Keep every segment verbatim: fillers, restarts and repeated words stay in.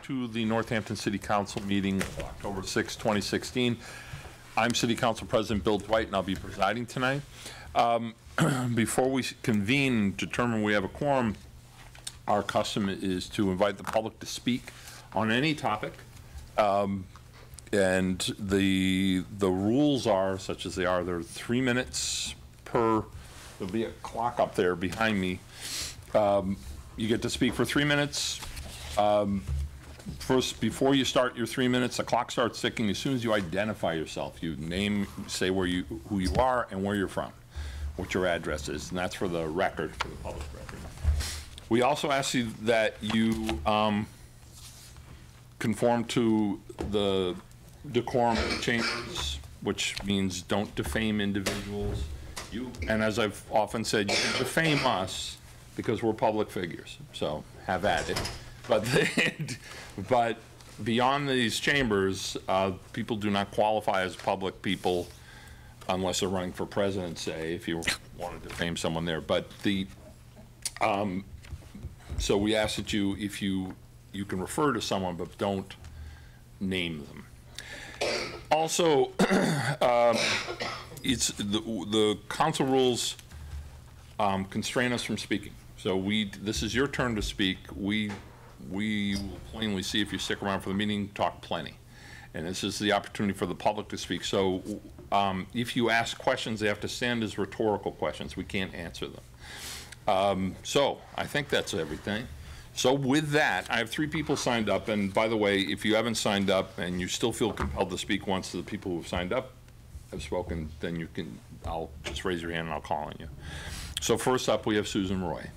to the Northampton City Council meeting of October sixth, twenty sixteen. I'm City Council President Bill Dwight, and I'll be presiding tonight. Um, before we convene and determine we have a quorum, our custom is to invite the public to speak on any topic. Um, and the, the rules are, such as they are, there are three minutes per, there'll be a clock up there behind me. Um, you get to speak for three minutes. Um, first, before you start your three minutes, the clock starts ticking. As soon as you identify yourself, you name, say where you, who you are and where you're from, what your address is, and that's for the record, for the public record. We also ask you that you um, conform to the decorum of the chambers, which means don't defame individuals. You, and as I've often said, you can defame us because we're public figures, so have at it. But, but beyond these chambers, uh, people do not qualify as public people unless they're running for president, say, if you want to defame someone there. But the, um, so we ask that you, if you, you can refer to someone, but don't name them. Also, um, it's the, the council rules um, constrain us from speaking. So we, this is your turn to speak. We, we will plainly see if you stick around for the meeting, talk plenty. And this is the opportunity for the public to speak. So um, if you ask questions, they have to stand as rhetorical questions. We can't answer them. Um, so I think that's everything. So with that, I have three people signed up. And by the way, if you haven't signed up and you still feel compelled to speak once the people who have signed up have spoken, then you can, I'll just raise your hand and I'll call on you. So first up, we have Susan Roy.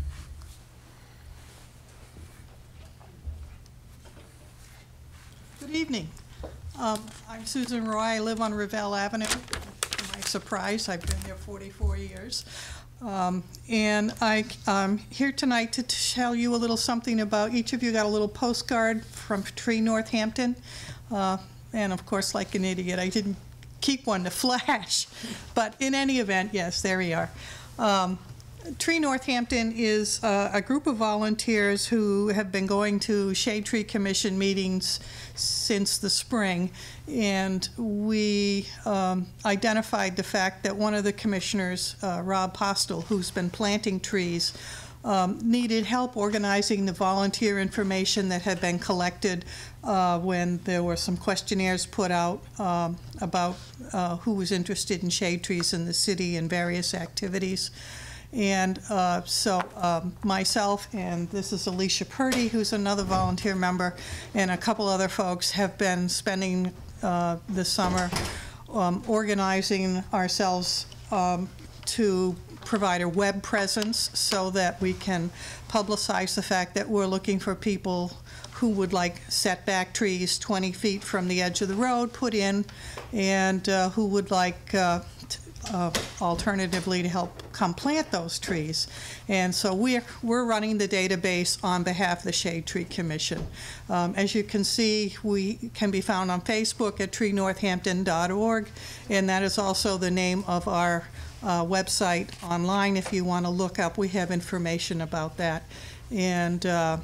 Good evening. Um, I'm Susan Roy. I live on Revelle Avenue. To my surprise, I've been there forty-four years. Um, and I, I'm here tonight to tell you a little something about, each of you got a little postcard from Tree Northampton. Uh, and of course, like an idiot, I didn't keep one to flash. But in any event, yes, there we are. Um, Tree Northampton is uh, a group of volunteers who have been going to Shade Tree Commission meetings since the spring, and we um, identified the fact that one of the commissioners, uh, Rob Postel, who's been planting trees, um, needed help organizing the volunteer information that had been collected uh, when there were some questionnaires put out um, about uh, who was interested in shade trees in the city and various activities. And uh, so um, myself, and this is Alicia Purdy, who's another volunteer member, and a couple other folks have been spending uh, the summer um, organizing ourselves um, to provide a web presence so that we can publicize the fact that we're looking for people who would like setback trees twenty feet from the edge of the road put in, and uh, who would like uh, Uh, alternatively to help come plant those trees. And so we're, we're running the database on behalf of the Shade Tree Commission. Um, as you can see, we can be found on Facebook at tree northampton dot org, and that is also the name of our uh, website online. If you want to look up, we have information about that. And uh,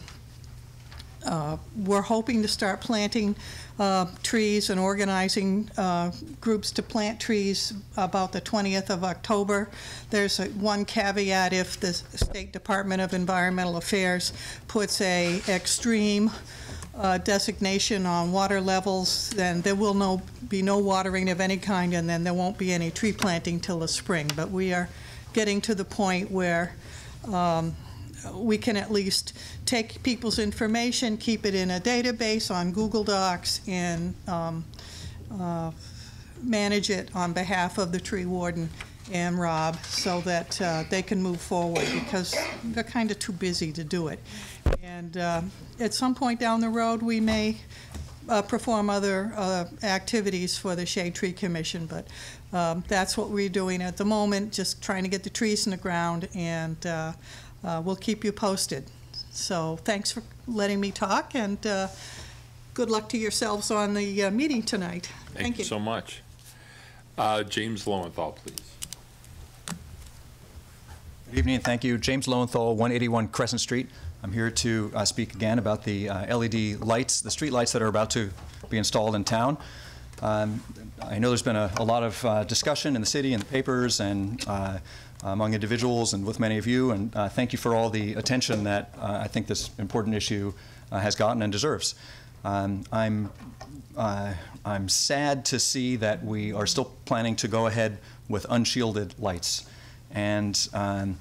uh, we're hoping to start planting Uh, trees and organizing uh, groups to plant trees about the twentieth of October. There's a, one caveat: if the State Department of Environmental Affairs puts a extreme uh, designation on water levels, then there will no, be no watering of any kind, and then there won't be any tree planting till the spring. But we are getting to the point where um, we can at least take people's information, keep it in a database on Google Docs, and um, uh, manage it on behalf of the tree warden and Rob so that uh, they can move forward, because they're kind of too busy to do it. And uh, at some point down the road, we may uh, perform other uh, activities for the Shade Tree Commission, but um, that's what we're doing at the moment, just trying to get the trees in the ground, and uh, Uh, we'll keep you posted. So thanks for letting me talk, and uh, good luck to yourselves on the uh, meeting tonight. Thank, Thank you you so much. Uh, James Lowenthal, please. Good evening, thank you. James Lowenthal, one eighty-one Crescent Street. I'm here to uh, speak again about the uh, L E D lights, the street lights that are about to be installed in town. Um, I know there's been a, a lot of uh, discussion in the city and the papers and uh, among individuals and with many of you, and uh, thank you for all the attention that uh, I think this important issue uh, has gotten and deserves. Um, I'm, uh, I'm sad to see that we are still planning to go ahead with unshielded lights. And um,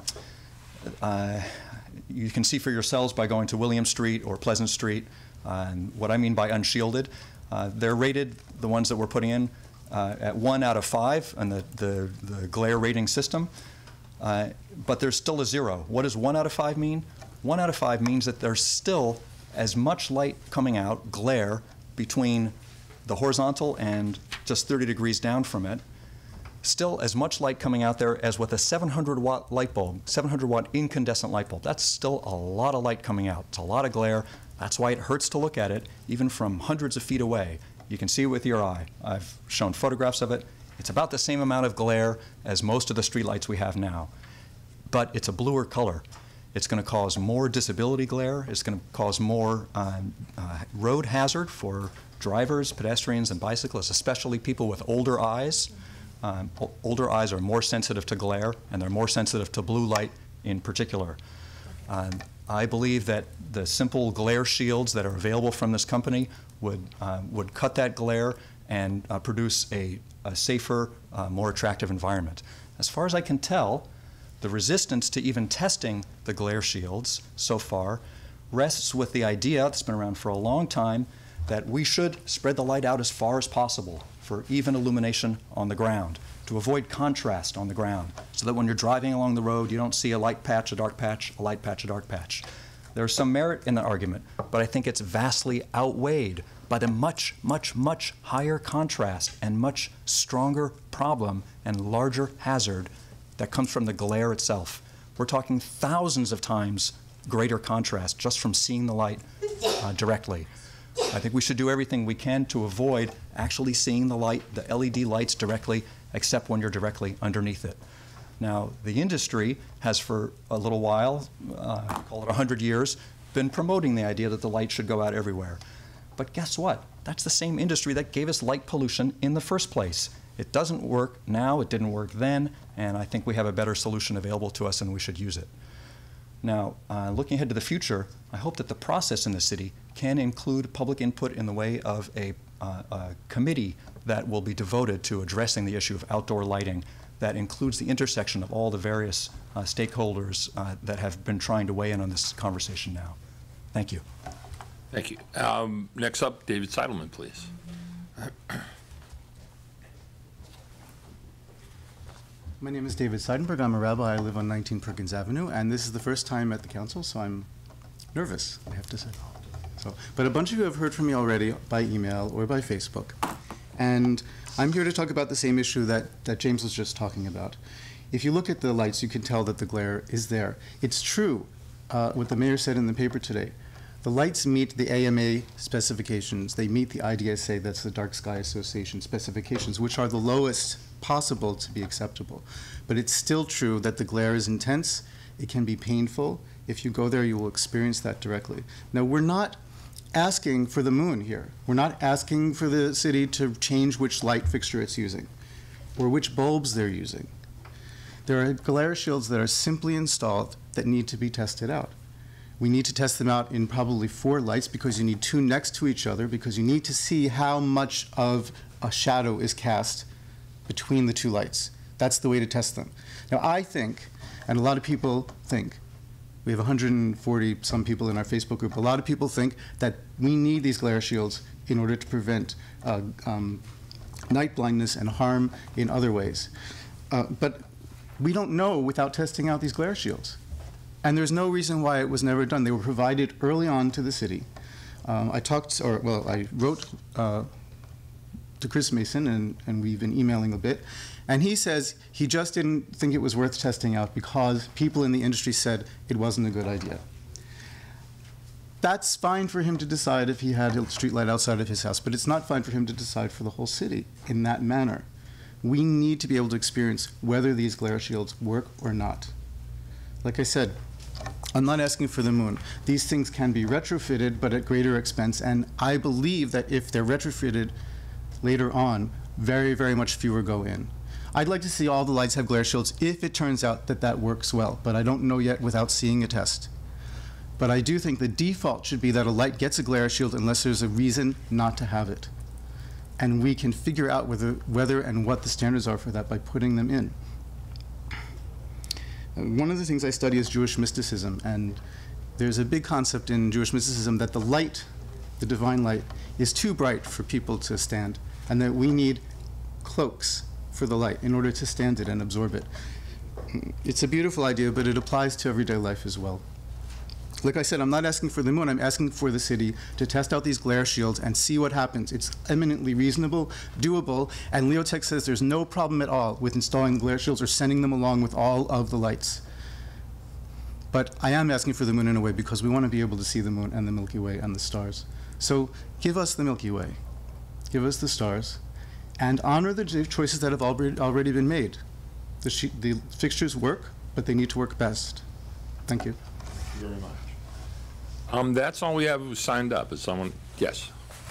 uh, you can see for yourselves by going to William Street or Pleasant Street uh, what I mean by unshielded. Uh, they're rated, the ones that we're putting in, uh, at one out of five on the, the, the glare rating system. Uh, but there's still a zero. What does one out of five mean? One out of five means that there's still as much light coming out, glare, between the horizontal and just thirty degrees down from it. Still as much light coming out there as with a seven hundred watt light bulb, seven hundred watt incandescent light bulb. That's still a lot of light coming out. It's a lot of glare. That's why it hurts to look at it, even from hundreds of feet away. You can see it with your eye. I've shown photographs of it. It's about the same amount of glare as most of the streetlights we have now, but it's a bluer color. It's going to cause more disability glare. It's going to cause more um, uh, road hazard for drivers, pedestrians, and bicyclists, especially people with older eyes. Um, older eyes are more sensitive to glare, and they're more sensitive to blue light in particular. Um, I believe that the simple glare shields that are available from this company would, uh, would cut that glare and uh, produce a, a safer, uh, more attractive environment. As far as I can tell, the resistance to even testing the glare shields so far rests with the idea that's been around for a long time that we should spread the light out as far as possible for even illumination on the ground, to avoid contrast on the ground, so that when you're driving along the road, you don't see a light patch, a dark patch, a light patch, a dark patch. There's some merit in the argument, but I think it's vastly outweighed by the much, much, much higher contrast and much stronger problem and larger hazard that comes from the glare itself. We're talking thousands of times greater contrast just from seeing the light uh, directly. I think we should do everything we can to avoid actually seeing the light, the L E D lights directly, except when you're directly underneath it. Now, the industry has for a little while, uh, call it a hundred years, been promoting the idea that the light should go out everywhere. But guess what? That's the same industry that gave us light pollution in the first place. It doesn't work now, it didn't work then, and I think we have a better solution available to us and we should use it. Now, uh, looking ahead to the future, I hope that the process in the city can include public input in the way of a, uh, a committee that will be devoted to addressing the issue of outdoor lighting that includes the intersection of all the various uh, stakeholders uh, that have been trying to weigh in on this conversation now. Thank you. Thank you. Um, next up, David Seidelman, please. My name is David Seidenberg. I'm a rabbi. I live on nineteen Perkins Avenue, and this is the first time at the council, so I'm nervous, I have to say. So, but a bunch of you have heard from me already by email or by Facebook, and I'm here to talk about the same issue that, that James was just talking about. If you look at the lights, you can tell that the glare is there. It's true, uh, what the mayor said in the paper today. The lights meet the A M A specifications. They meet the I D S A, that's the Dark Sky Association specifications, which are the lowest possible to be acceptable. But it's still true that the glare is intense. It can be painful. If you go there, you will experience that directly. Now, we're not asking for the moon here. We're not asking for the city to change which light fixture it's using or which bulbs they're using. There are glare shields that are simply installed that need to be tested out. We need to test them out in probably four lights because you need two next to each other because you need to see how much of a shadow is cast between the two lights. That's the way to test them. Now, I think, and a lot of people think, we have one hundred forty some people in our Facebook group, a lot of people think that we need these glare shields in order to prevent uh, um, night blindness and harm in other ways. Uh, but we don't know without testing out these glare shields. And there's no reason why it was never done. They were provided early on to the city. Um, I talked, or well, I wrote uh, to Chris Mason, and, and we've been emailing a bit, and he says he just didn't think it was worth testing out because people in the industry said it wasn't a good idea. That's fine for him to decide if he had a street light outside of his house, but it's not fine for him to decide for the whole city in that manner. We need to be able to experience whether these glare shields work or not. Like I said, I'm not asking for the moon. These things can be retrofitted, but at greater expense, and I believe that if they're retrofitted later on, very, very much fewer go in. I'd like to see all the lights have glare shields if it turns out that that works well, but I don't know yet without seeing a test. But I do think the default should be that a light gets a glare shield unless there's a reason not to have it. And we can figure out whether, whether and what the standards are for that by putting them in. One of the things I study is Jewish mysticism, and there's a big concept in Jewish mysticism that the light, the divine light, is too bright for people to stand, and that we need cloaks for the light in order to stand it and absorb it. It's a beautiful idea, but it applies to everyday life as well. Like I said, I'm not asking for the moon, I'm asking for the city to test out these glare shields and see what happens. It's eminently reasonable, doable, and Leotech says there's no problem at all with installing glare shields or sending them along with all of the lights. But I am asking for the moon in a way because we want to be able to see the moon and the Milky Way and the stars. So give us the Milky Way, give us the stars, and honor the choices that have already, already been made. The, sheet, the fixtures work, but they need to work best. Thank you. Thank you very much. Um, that's all we have who signed up. Is someone? Yes.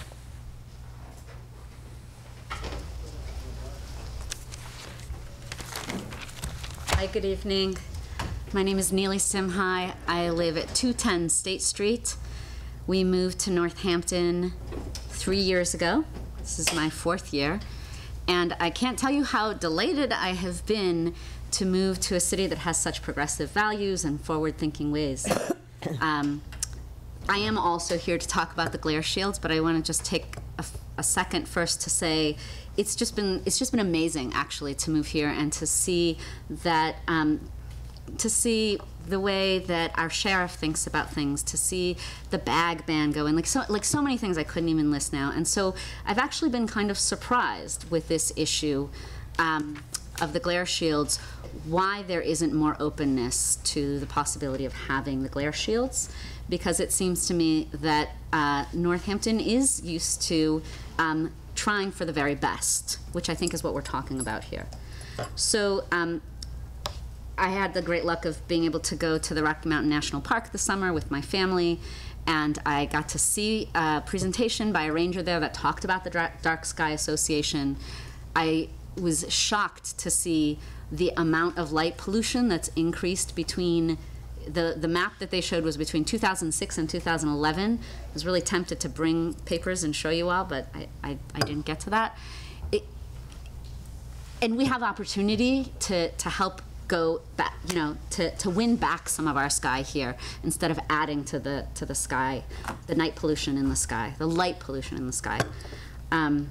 Hi, good evening. My name is Neely Simhai. I live at two ten State Street. We moved to Northampton three years ago. This is my fourth year. And I can't tell you how delighted I have been to move to a city that has such progressive values and forward-thinking ways. Um, I am also here to talk about the glare shields, but I want to just take a, a second first to say it's just been it's just been amazing actually to move here and to see that um, to see the way that our sheriff thinks about things, to see the bag ban go in, like so like so many things I couldn't even list now. And so I've actually been kind of surprised with this issue um, of the glare shields, why there isn't more openness to the possibility of having the glare shields. Because it seems to me that uh, Northampton is used to um, trying for the very best, which I think is what we're talking about here. So um, I had the great luck of being able to go to the Rocky Mountain National Park this summer with my family, and I got to see a presentation by a ranger there that talked about the Dark Sky Association. I was shocked to see the amount of light pollution that's increased between The, the map that they showed was between two thousand six and two thousand eleven. I was really tempted to bring papers and show you all, but I, I, I didn't get to that. It, and we have opportunity to, to help go back, you know, to, to win back some of our sky here instead of adding to the, to the sky, the night pollution in the sky, the light pollution in the sky. Um,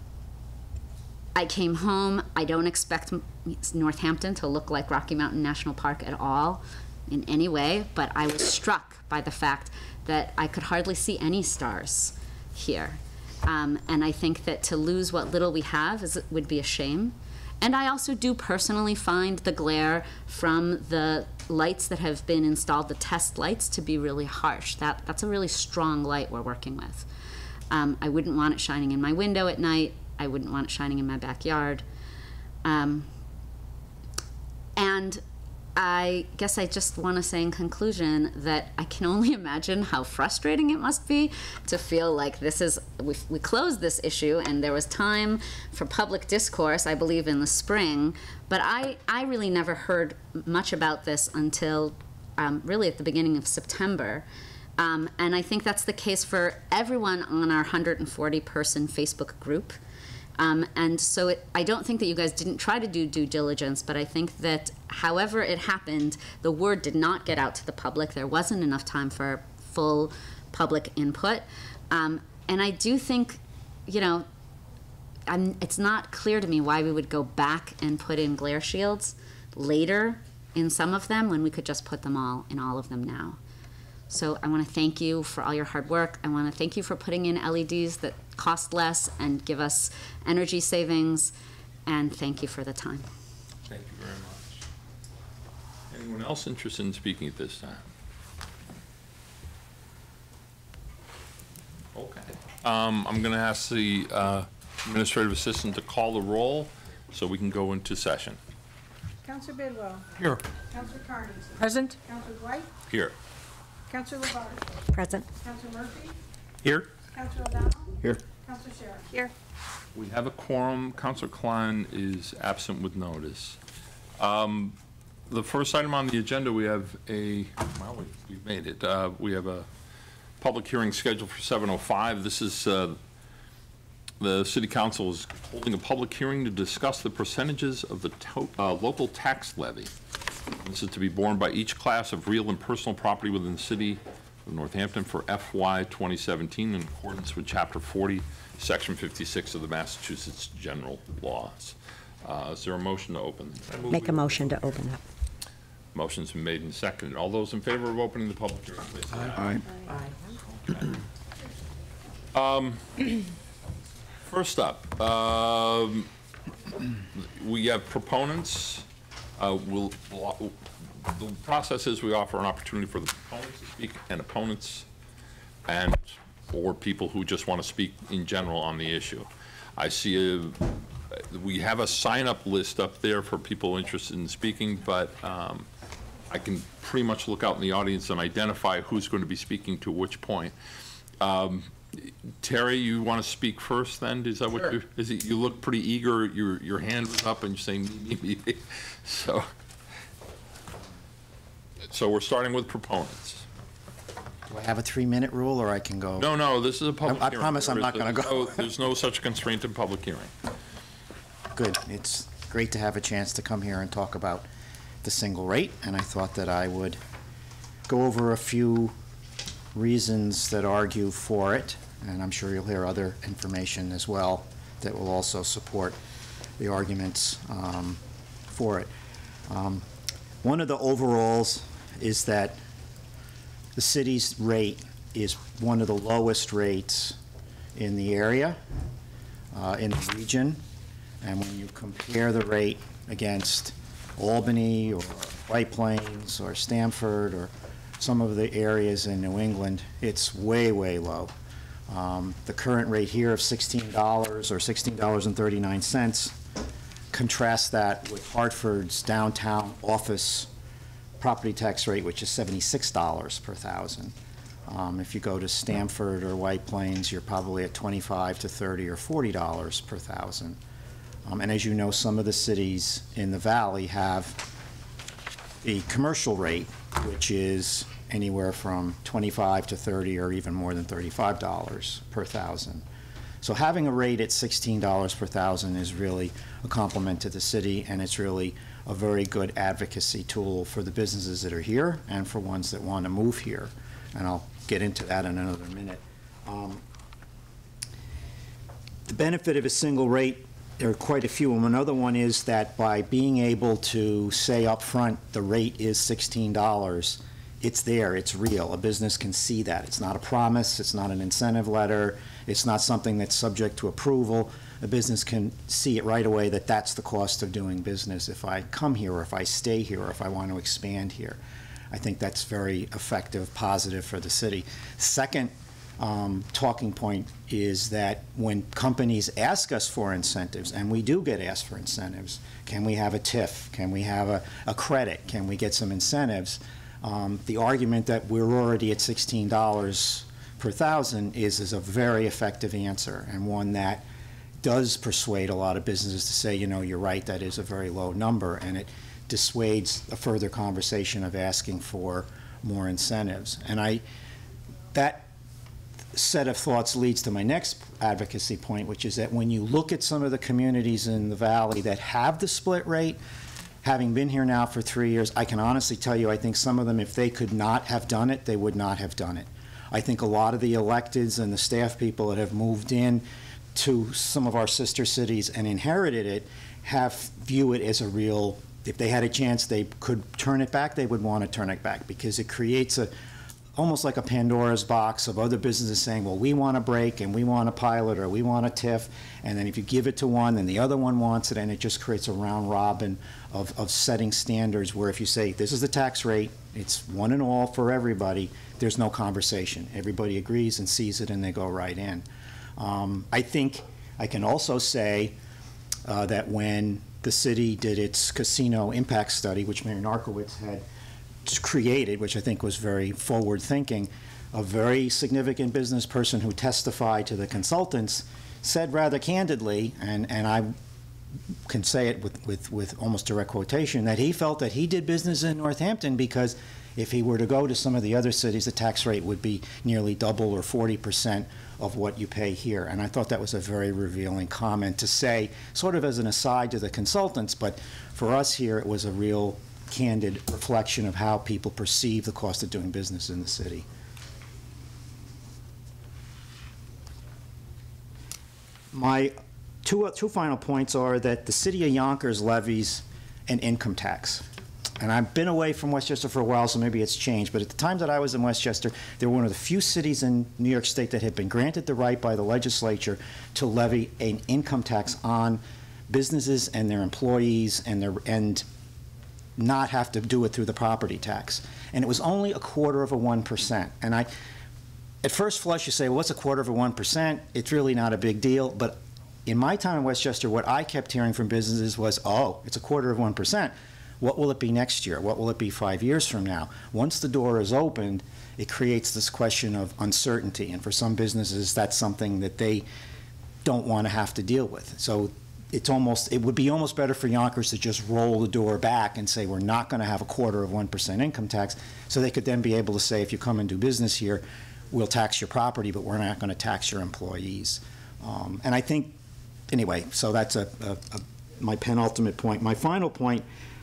I came home. I don't expect Northampton to look like Rocky Mountain National Park at all in any way, but I was struck by the fact that I could hardly see any stars here. Um, and I think that to lose what little we have is, would be a shame. And I also do personally find the glare from the lights that have been installed, the test lights, to be really harsh. That, that's a really strong light we're working with. Um, I wouldn't want it shining in my window at night. I wouldn't want it shining in my backyard. Um, and I guess I just want to say in conclusion that I can only imagine how frustrating it must be to feel like this is, we, we closed this issue and there was time for public discourse, I believe, in the spring, but I, I really never heard much about this until um, really at the beginning of September. Um, and I think that's the case for everyone on our one hundred forty person Facebook group. Um, and so it, I don't think that you guys didn't try to do due diligence, but I think that however it happened, the word did not get out to the public. There wasn't enough time for full public input. Um, and I do think, you know, I'm, it's not clear to me why we would go back and put in glare shields later in some of them when we could just put them all in all of them now. So I want to thank you for all your hard work. I want to thank you for putting in L E Ds that cost less and give us energy savings. And thank you for the time. Thank you very much. Anyone else interested in speaking at this time? Okay. Um, I'm going to ask the uh, administrative assistant to call the roll so we can go into session. Councilor Bidwell. Here. Councilor Carney. Present. Councilor Dwight. Here. Councilor Labarge. Present. Councilor Murphy. Here. Councilor O'Donnell. Here. Councilor Shara. Here. We have a quorum. Councilor Klein is absent with notice. Um, The first item on the agenda, we have a, well, we- we've made it. Uh, We have a public hearing scheduled for seven oh five. This is, uh, the city council is holding a public hearing to discuss the percentages of the to- uh, local tax levy. This is to be borne by each class of real and personal property within the city of Northampton for F Y twenty seventeen in accordance with Chapter forty, Section fifty-six of the Massachusetts General Laws. Uh, Is there a motion to open? Make a motion to open up. Motion's been made and seconded. All those in favor of opening the public hearing, please say aye. Um, First up, um, we have proponents. Uh, We'll, the process is we offer an opportunity for the proponents to speak and opponents and, or people who just want to speak in general on the issue. I see a, we have a sign-up list up there for people interested in speaking, but um, I can pretty much look out in the audience and identify who's going to be speaking to which point. Um, Terry, you want to speak first then? Is that what Sure. you, is it, you look pretty eager, your, your hand was up and you're saying me, me, me, me. So, so we're starting with proponents. Do I have a three-minute rule, or I can go? No, no, this is a public I- I hearing. promise I'm There not is- gonna there's go. no- There's no such constraint in public hearing. Good. It's great to have a chance to come here and talk about the single rate, and I thought that I would go over a few reasons that argue for it, and I'm sure you'll hear other information as well that will also support the arguments um, for it. Um, One of the overalls is that the city's rate is one of the lowest rates in the area, uh, in the region. And when you compare the rate against Albany or White Plains or Stamford or some of the areas in New England, it's way, way low. Um, the current rate here of sixteen dollars or sixteen dollars and thirty-nine cents, contrast that with Hartford's downtown office property tax rate, which is seventy-six dollars per thousand. Um, if you go to Stamford or White Plains, you're probably at twenty-five to thirty or forty dollars per thousand. Um, and as you know, some of the cities in the valley have the commercial rate, which is anywhere from twenty-five to thirty or even more than thirty-five dollars per thousand. So having a rate at sixteen dollars per thousand is really a compliment to the city, and it's really a very good advocacy tool for the businesses that are here and for ones that want to move here. And I'll get into that in another minute. Um, the benefit of a single rate, there are quite a few. Another one is that by being able to say up front the rate is sixteen dollars, it's there, it's real. A business can see that. It's not a promise, it's not an incentive letter, it's not something that's subject to approval. A business can see it right away that that's the cost of doing business if I come here, or if I stay here, or if I want to expand here. I think that's very effective, positive for the city. Second um, talking point is that when companies ask us for incentives, and we do get asked for incentives, can we have a T I F? Can we have a, a credit? Can we get some incentives? Um, the argument that we're already at sixteen dollars per thousand is, is a very effective answer, and one that does persuade a lot of businesses to say, you know, you're right, that is a very low number, and it dissuades a further conversation of asking for more incentives. And I, that set of thoughts leads to my next advocacy point, which is that when you look at some of the communities in the valley that have the split rate, having been here now for three years, I can honestly tell you, I think some of them, if they could not have done it, they would not have done it. I think a lot of the electeds and the staff people that have moved in to some of our sister cities and inherited it have view it as a real, if they had a chance they could turn it back, they would want to turn it back, because it creates a almost like a Pandora's box of other businesses saying, well, we want a break and we want a pilot or we want a T I F, and then if you give it to one, then the other one wants it, and it just creates a round robin of, of setting standards where if you say, this is the tax rate, it's one and all for everybody, there's no conversation. Everybody agrees and sees it and they go right in. Um, I think I can also say uh, that when the the city did its casino impact study, which Mayor Narkowitz had created, which I think was very forward-thinking, a very significant business person who testified to the consultants said rather candidly, and, and I can say it with, with, with almost direct quotation, that he felt that he did business in Northampton because if he were to go to some of the other cities, the tax rate would be nearly double or forty percent of what you pay here. And I thought that was a very revealing comment to say, sort of as an aside to the consultants, but for us here, it was a real candid reflection of how people perceive the cost of doing business in the city. My two, two final points are that the city of Yonkers levies an income tax. And I've been away from Westchester for a while, so maybe it's changed. But at the time that I was in Westchester, they were one of the few cities in New York State that had been granted the right by the legislature to levy an income tax on businesses and their employees and, their, and not have to do it through the property tax. And it was only a quarter of a one percent. And I, at first flush, you say, well, what's a quarter of a one percent? It's really not a big deal. But in my time in Westchester, what I kept hearing from businesses was, oh, it's a quarter of one percent. What will it be next year? What will it be five years from now? Once the door is opened, it creates this question of uncertainty. And for some businesses, that's something that they don't want to have to deal with. So it's almost, it would be almost better for Yonkers to just roll the door back and say, we're not going to have a quarter of one percent income tax. So they could then be able to say, if you come and do business here, we'll tax your property, but we're not going to tax your employees. Um, and I think, anyway, so that's a, a, a, my penultimate point. My final point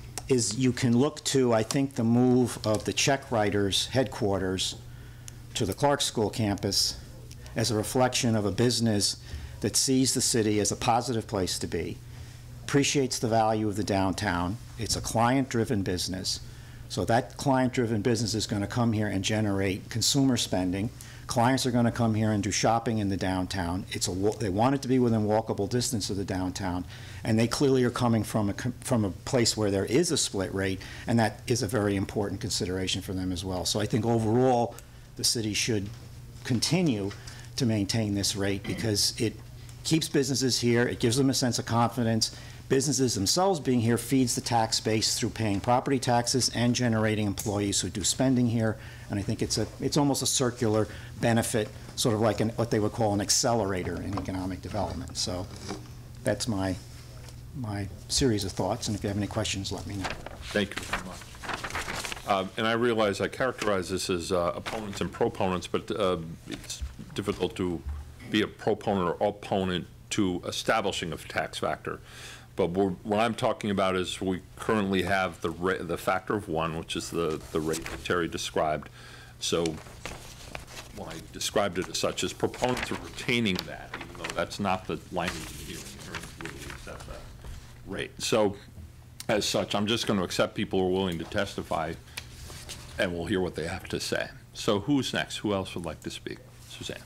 is you can look to, I think, the move of the check writers' headquarters to the Clark School campus as a reflection of a business that sees the city as a positive place to be, appreciates the value of the downtown. It's a client-driven business. So that client-driven business is going to come here and generate consumer spending. Clients are going to come here and do shopping in the downtown. It's a, they want it to be within walkable distance of the downtown, and they clearly are coming from a, from a place where there is a split rate, and that is a very important consideration for them as well. So I think overall, the city should continue to maintain this rate because it keeps businesses here, it gives them a sense of confidence. Businesses themselves being here feeds the tax base through paying property taxes and generating employees who do spending here. And I think it's a it's almost a circular benefit, sort of like an, what they would call an accelerator in economic development. So that's my my series of thoughts. And if you have any questions, let me know. Thank you very much. Uh, and I realize I characterize this as uh, opponents and proponents, but uh, it's difficult to be a proponent or opponent to establishing a tax factor. But we're, what I'm talking about is we currently have the ra the factor of one, which is the, the rate that Terry described. So when I described it as such, as proponents are retaining that, even though that's not the language of the hearing. The hearing will accept that rate. So as such, I'm just going to accept people who are willing to testify, and we'll hear what they have to say. So who's next? Who else would like to speak? Suzanne.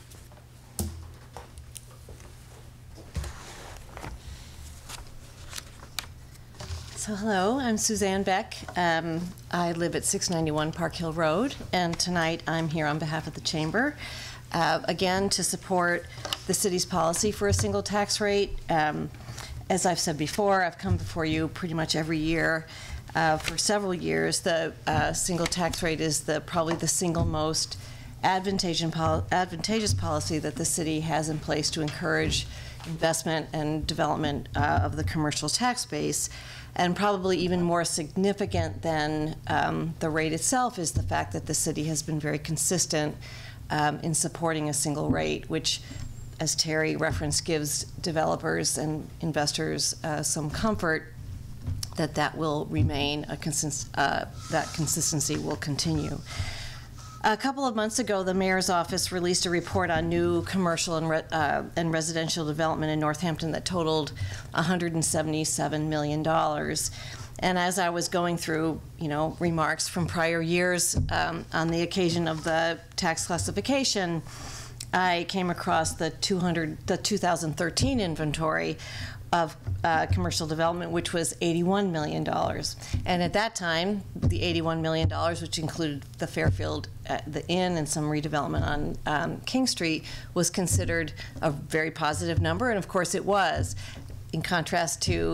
So hello, I'm Suzanne Beck. Um, I live at six ninety-one Park Hill Road, and tonight I'm here on behalf of the Chamber, uh, again to support the city's policy for a single tax rate. Um, as I've said before, I've come before you pretty much every year. Uh, for several years, the uh, single tax rate is the probably the single most advantageous, pol advantageous policy that the city has in place to encourage investment and development uh, of the commercial tax base. And probably even more significant than um, the rate itself is the fact that the city has been very consistent um, in supporting a single rate, which, as Terry referenced, gives developers and investors uh, some comfort that that will remain, a consist uh, that consistency will continue. A couple of months ago, the mayor's office released a report on new commercial and, re uh, and residential development in Northampton that totaled one hundred seventy-seven million dollars. And as I was going through, you know, remarks from prior years um, on the occasion of the tax classification, I came across the two hundred, the two thousand thirteen inventory of uh, commercial development, which was eighty-one million dollars. And at that time, the eighty-one million dollars, which included the Fairfield, uh, the Inn, and some redevelopment on um, King Street, was considered a very positive number, and of course it was, in contrast to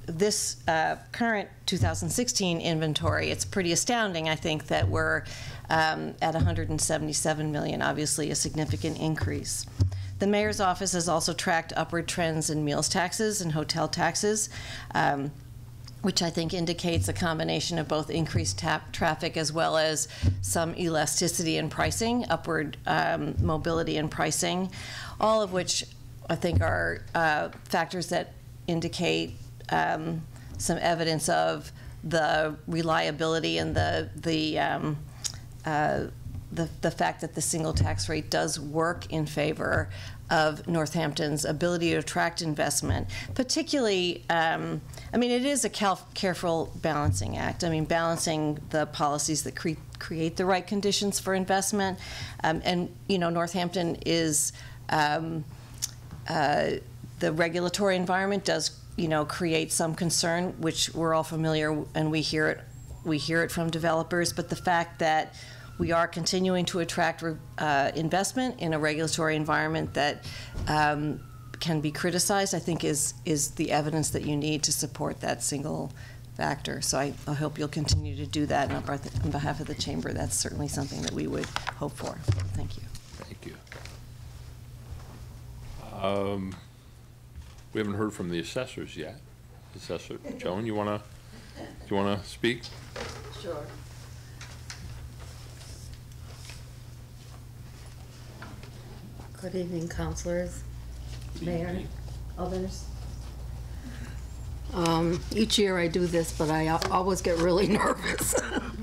this uh, current two thousand sixteen inventory, it's pretty astounding, I think, that we're um, at one hundred seventy-seven million, obviously a significant increase. The mayor's office has also tracked upward trends in meals taxes and hotel taxes, um, which I think indicates a combination of both increased tap traffic as well as some elasticity in pricing, upward um, mobility in pricing, all of which I think are uh, factors that indicate um, some evidence of the reliability and the the, um, uh, the the fact that the single tax rate does work in favor of Northampton's ability to attract investment. Particularly, um, I mean, it is a careful balancing act. I mean, balancing the policies that cre create the right conditions for investment, um, and you know, Northampton is. Um, uh, the regulatory environment does, you know, create some concern, which we're all familiar, and we hear it, we hear it from developers. But the fact that we are continuing to attract uh, investment in a regulatory environment that um, can be criticized, I think, is is the evidence that you need to support that single factor. So I, I hope you'll continue to do that. And on behalf of the chamber, that's certainly something that we would hope for. Thank you. Thank you. Um, we haven't heard from the assessors yet. Assessor Joan, you wanna, do you wanna speak? Sure. Good evening, councilors, mayor, others. Um, each year I do this, but I always get really nervous.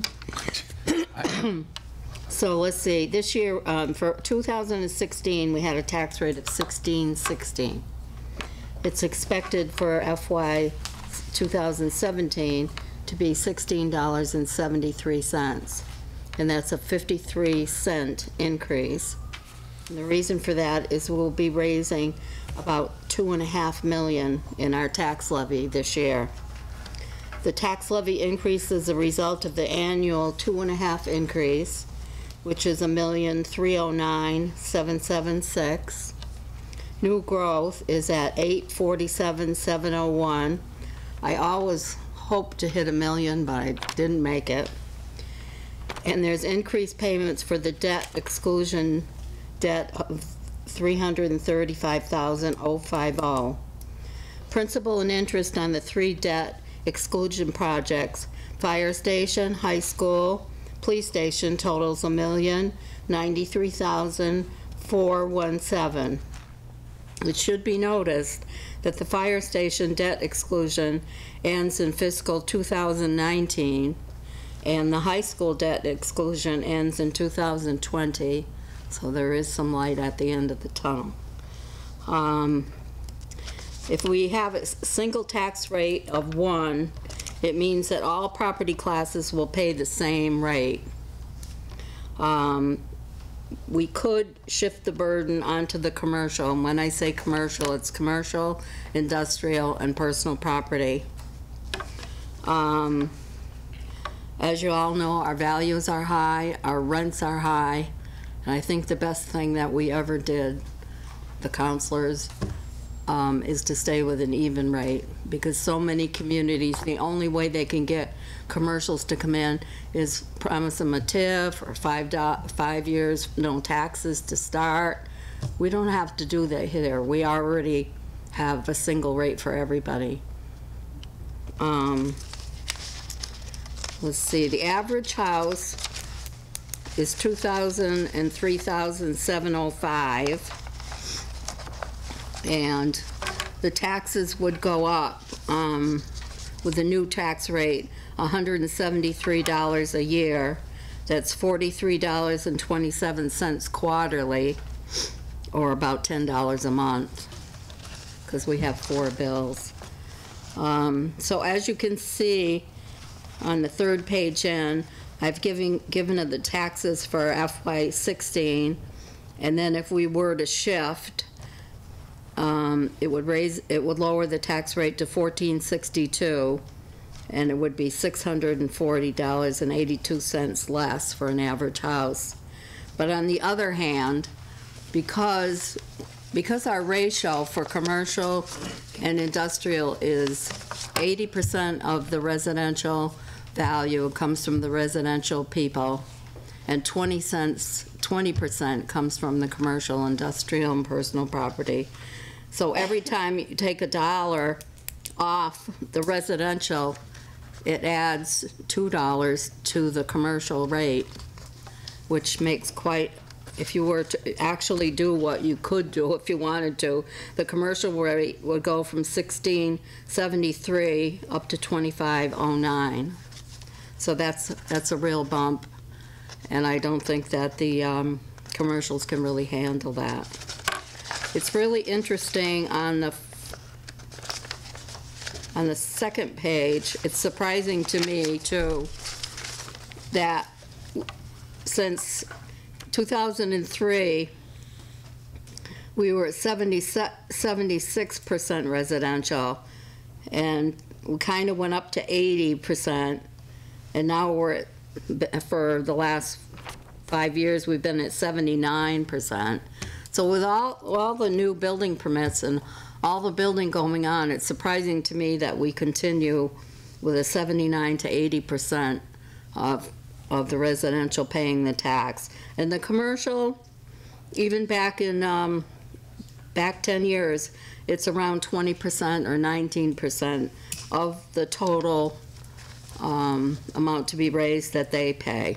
So let's see, this year, um, for two thousand sixteen, we had a tax rate of sixteen sixteen. It's expected for F Y two thousand seventeen to be sixteen dollars and seventy-three cents, and that's a fifty-three cent increase. And the reason for that is we'll be raising about two and a half million in our tax levy this year. The tax levy increase is a result of the annual two and a half increase, which is a million three oh nine seven seven six. New growth is at eight forty-seven seven oh one. I always hoped to hit a million, but I didn't make it. And there's increased payments for the debt exclusion debt of three hundred thirty-five thousand fifty. Principal and interest on the three debt exclusion projects, fire station, high school, police station, totals a million ninety-three thousand four hundred seventeen. It should be noticed that the fire station debt exclusion ends in fiscal two thousand nineteen, and the high school debt exclusion ends in two thousand twenty, so there is some light at the end of the tunnel. Um, if we have a single tax rate of one, it means that all property classes will pay the same rate. Um, we could shift the burden onto the commercial, and when I say commercial, it's commercial, industrial, and personal property. Um, as you all know, our values are high, our rents are high, and I think the best thing that we ever did, the councilors, um, is to stay with an even rate, because so many communities, the only way they can get commercials to come in is promise them a T I F or five, do five years, no taxes to start. We don't have to do that here. We already have a single rate for everybody. Um, let's see, the average house is two thousand and three thousand seven hundred five, and the taxes would go up um, with the new tax rate, one hundred seventy-three dollars a year. That's forty-three dollars and twenty-seven cents quarterly, or about ten dollars a month, because we have four bills. Um, so as you can see on the third page in, I've given given the taxes for F Y sixteen, and then if we were to shift, um, it would raise, it would lower the tax rate to fourteen sixty-two, and it would be six hundred forty dollars and eighty-two cents less for an average house. But on the other hand, because because our ratio for commercial and industrial is eighty percent of the residential value comes from the residential people, and twenty cents, twenty percent comes from the commercial, industrial, and personal property. So every time you take a dollar off the residential, it adds two dollars to the commercial rate, which makes quite, if you were to actually do what you could do if you wanted to, the commercial rate would go from sixteen seventy-three up to twenty-five oh nine. So that's, that's a real bump, and I don't think that the um, commercials can really handle that. It's really interesting on the on the second page. It's surprising to me too that since two thousand three we were at seventy-six percent residential, and we kind of went up to eighty percent, and now we're at, for the last five years we've been at seventy-nine percent. So with all, all the new building permits and all the building going on, it's surprising to me that we continue with a seventy-nine to eighty percent of, of the residential paying the tax. And the commercial, even back in, um, back ten years, it's around twenty percent or nineteen percent of the total um, amount to be raised that they pay.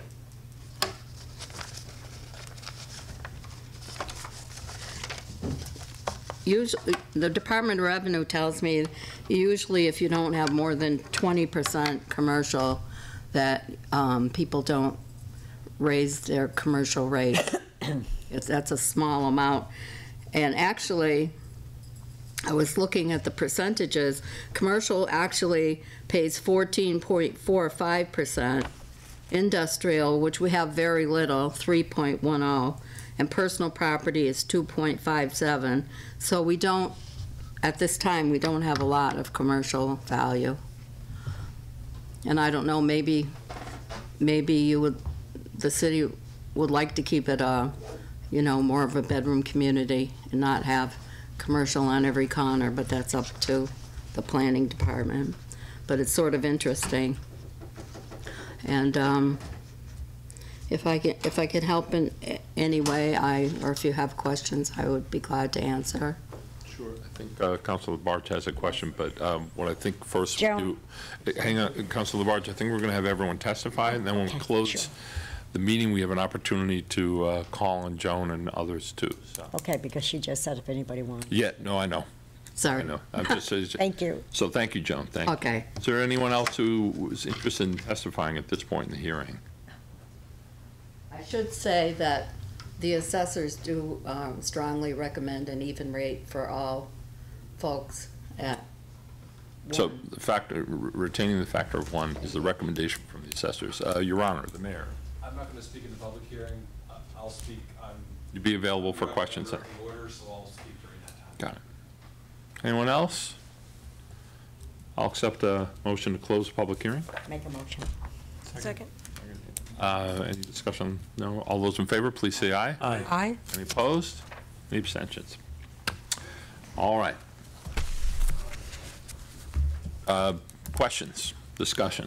Usually, the Department of Revenue tells me usually if you don't have more than twenty percent commercial, that um, people don't raise their commercial rate. It's, that's a small amount. And actually, I was looking at the percentages. Commercial actually pays fourteen point four five percent. Industrial, which we have very little, three point one zero. And personal property is two point five seven. So we don't, at this time, we don't have a lot of commercial value. And I don't know, maybe, maybe you would, the city would like to keep it a, you know, more of a bedroom community and not have commercial on every corner, but that's up to the planning department. But it's sort of interesting. And, um, If I can, if I can help in any way, I, or if you have questions, I would be glad to answer. Sure. I think uh, Councilor Labarge has a question, but um, what I think first we Joan. do, hang on, Councilor Labarge, I think we're going to have everyone testify, and then when we close sure. the meeting, we have an opportunity to uh, call on Joan and others too. So. Okay, because she just said if anybody wants. Yeah, no, I know. Sorry. I know. I'm just, Thank you. So thank you, Joan. Thank you. Okay. Is there anyone else who is interested in testifying at this point in the hearing? I should say that the assessors do um, strongly recommend an even rate for all folks at So one. the factor, retaining the factor of one is the recommendation from the assessors. Uh, Your Honor, the mayor. I'm not going to speak in the public hearing. Uh, I'll speak. I'm. You'd be available for questions. Under order, so I'll speak during that time. Got it. Anyone else? I'll accept a motion to close the public hearing. Make a motion. Second. Uh, Any discussion? No? All those in favor, please say aye. Aye. Aye. Any opposed? Any abstentions? All right. Uh, Questions? Discussion?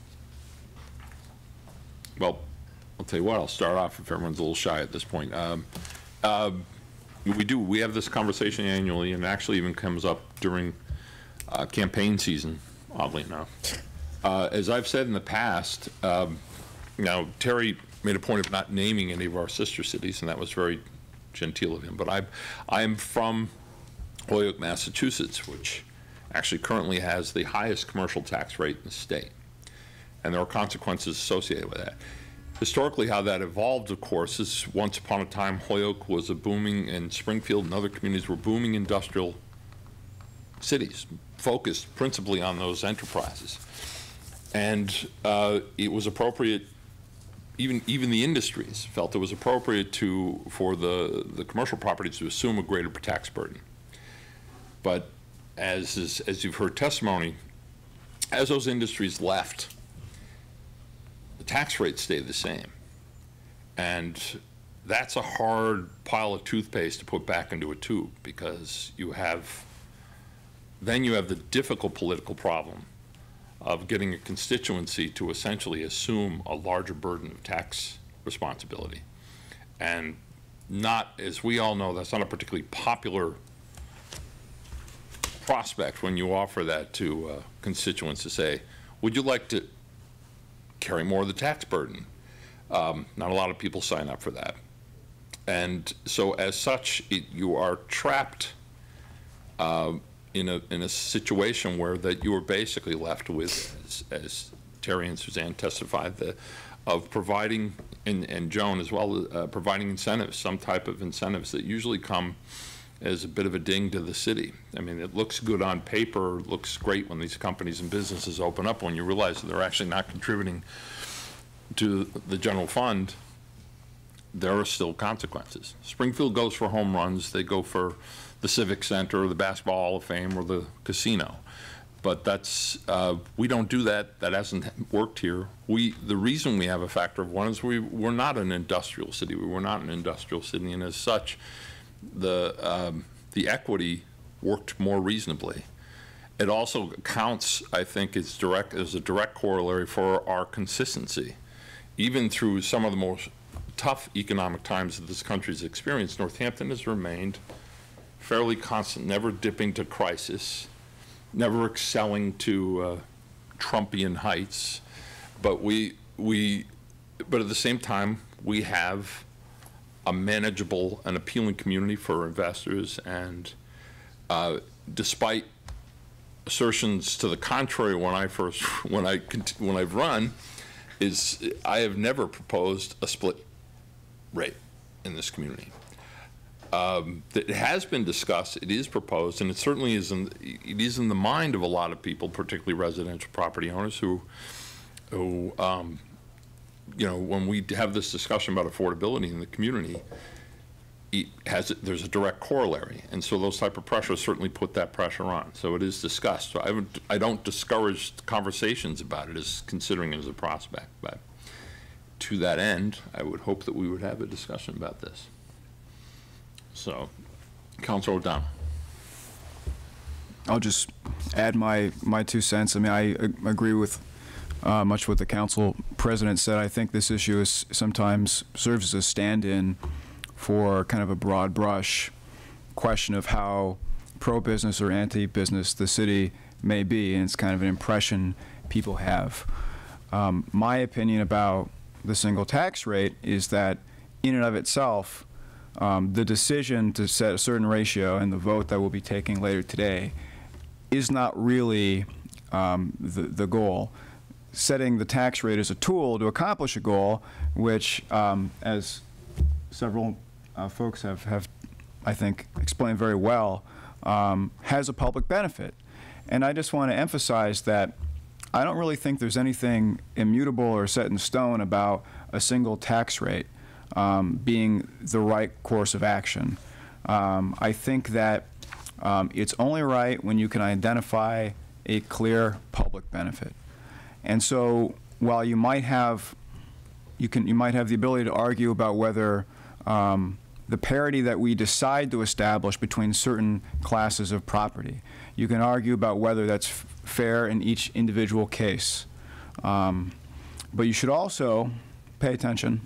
Well, I'll tell you what, I'll start off if everyone's a little shy at this point. Um, uh, We do, we have this conversation annually, and actually even comes up during uh, campaign season, oddly enough. Uh, As I've said in the past, um, now, Terry made a point of not naming any of our sister cities, and that was very genteel of him, but I, I'm from Holyoke, Massachusetts, which actually currently has the highest commercial tax rate in the state, and there are consequences associated with that. Historically, how that evolved, of course, is once upon a time, Holyoke was a booming, and Springfield and other communities were booming industrial cities, focused principally on those enterprises. And uh, it was appropriate, even even the industries felt it was appropriate to for the, the commercial properties to assume a greater tax burden. But as is, as you've heard testimony, as those industries left, the tax rates stayed the same. And that's a hard pile of toothpaste to put back into a tube, because you have, then you have the difficult political problem of getting a constituency to essentially assume a larger burden of tax responsibility. And not, as we all know, that's not a particularly popular prospect when you offer that to uh, constituents to say, would you like to carry more of the tax burden? Um, not a lot of people sign up for that. And so as such, it, you are trapped uh, in a in a situation where that you are basically left with, as, as Terry and Suzanne testified, the, of providing, and, and Joan as well, uh, providing incentives, some type of incentives that usually come as a bit of a ding to the city. I mean, it looks good on paper, looks great when these companies and businesses open up, when you realize that they're actually not contributing to the general fund. There are still consequences. Springfield goes for home runs. They go for the Civic Center, or the Basketball Hall of Fame, or the casino. But that's, uh, we don't do that. That hasn't worked here. We, the reason we have a factor of one is we, we're not an industrial city. We were not an industrial city, and as such, the, um, the equity worked more reasonably. It also counts, I think, as, direct, as a direct corollary for our consistency. Even through some of the most tough economic times that this country's experienced, Northampton has remained fairly constant, never dipping to crisis, never excelling to uh, Trumpian heights. But we, we, but at the same time, we have a manageable and appealing community for investors. And uh, despite assertions to the contrary, when I first, when I when I've run, is I have never proposed a split rate in this community. Um, it has been discussed, it is proposed, and it certainly is in, it is in the mind of a lot of people, particularly residential property owners, who, who um, you know, when we have this discussion about affordability in the community, it has, there's a direct corollary, and so those type of pressures certainly put that pressure on. So it is discussed. So I, would, I don't discourage conversations about it as considering it as a prospect, but to that end, I would hope that we would have a discussion about this. So, Councilor O'Donnell. I'll just add my, my two cents. I mean, I uh, agree with uh, much what the council president said. I think this issue is sometimes serves as a stand-in for kind of a broad brush question of how pro-business or anti-business the city may be, and it's kind of an impression people have. Um, my opinion about the single tax rate is that in and of itself, um, the decision to set a certain ratio and the vote that we'll be taking later today is not really um, the, the goal. Setting the tax rate as a tool to accomplish a goal, which, um, as several uh, folks have, have, I think, explained very well, um, has a public benefit. And I just want to emphasize that I don't really think there's anything immutable or set in stone about a single tax rate um, being the right course of action. Um, I think that um, it's only right when you can identify a clear public benefit. And so while you might have, you can, you might have the ability to argue about whether um, the parity that we decide to establish between certain classes of property, you can argue about whether that's fair in each individual case. Um, but you should also pay attention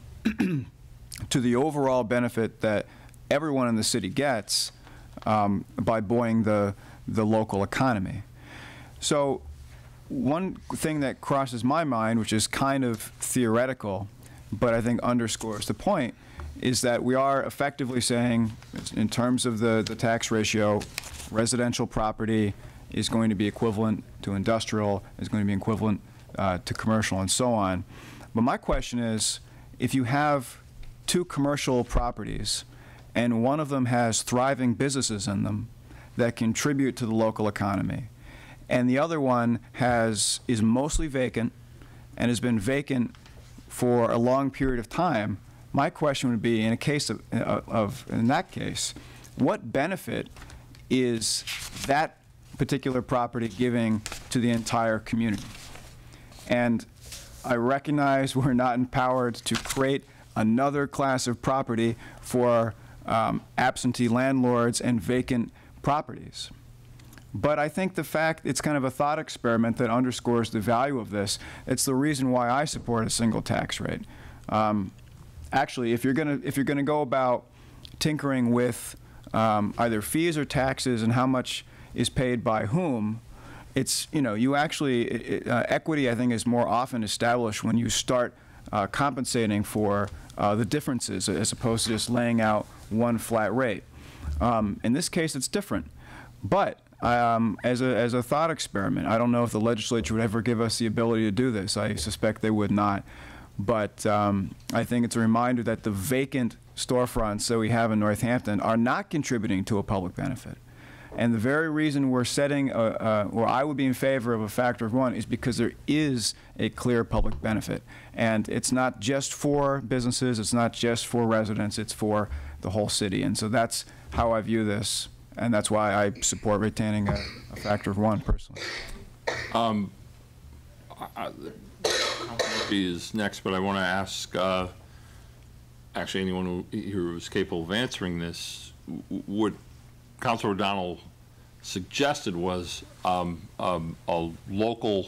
to the overall benefit that everyone in the city gets um, by buoying the, the local economy. So one thing that crosses my mind, which is kind of theoretical, but I think underscores the point, is that we are effectively saying, in terms of the, the tax ratio, residential property is going to be equivalent to industrial, is going to be equivalent uh, to commercial, and so on. But my question is, if you have two commercial properties and one of them has thriving businesses in them that contribute to the local economy, and the other one has is mostly vacant and has been vacant for a long period of time, my question would be, in a case of, of in that case, what benefit is that particular property giving to the entire community? And I recognize we're not empowered to create another class of property for um, absentee landlords and vacant properties. But I think the fact, it's kind of a thought experiment that underscores the value of this. It's the reason why I support a single tax rate. Um, actually, if you're gonna, if you're gonna go about tinkering with um, either fees or taxes and how much is paid by whom, it's, you know, you actually, it, uh, equity, I think, is more often established when you start uh, compensating for uh, the differences as opposed to just laying out one flat rate. Um, in this case, it's different. But um, as, a, as a thought experiment, I don't know if the legislature would ever give us the ability to do this. I suspect they would not. But um, I think it's a reminder that the vacant storefronts that we have in Northampton are not contributing to a public benefit. And the very reason we're setting, a, a, or I would be in favor of a factor of one, is because there is a clear public benefit. And it's not just for businesses, it's not just for residents, it's for the whole city. And so that's how I view this, and that's why I support retaining a, a factor of one, personally. Um, I, is next, but I want to ask, uh, actually, anyone who, who is capable of answering this. What Councilor O'Donnell suggested was um, um, a local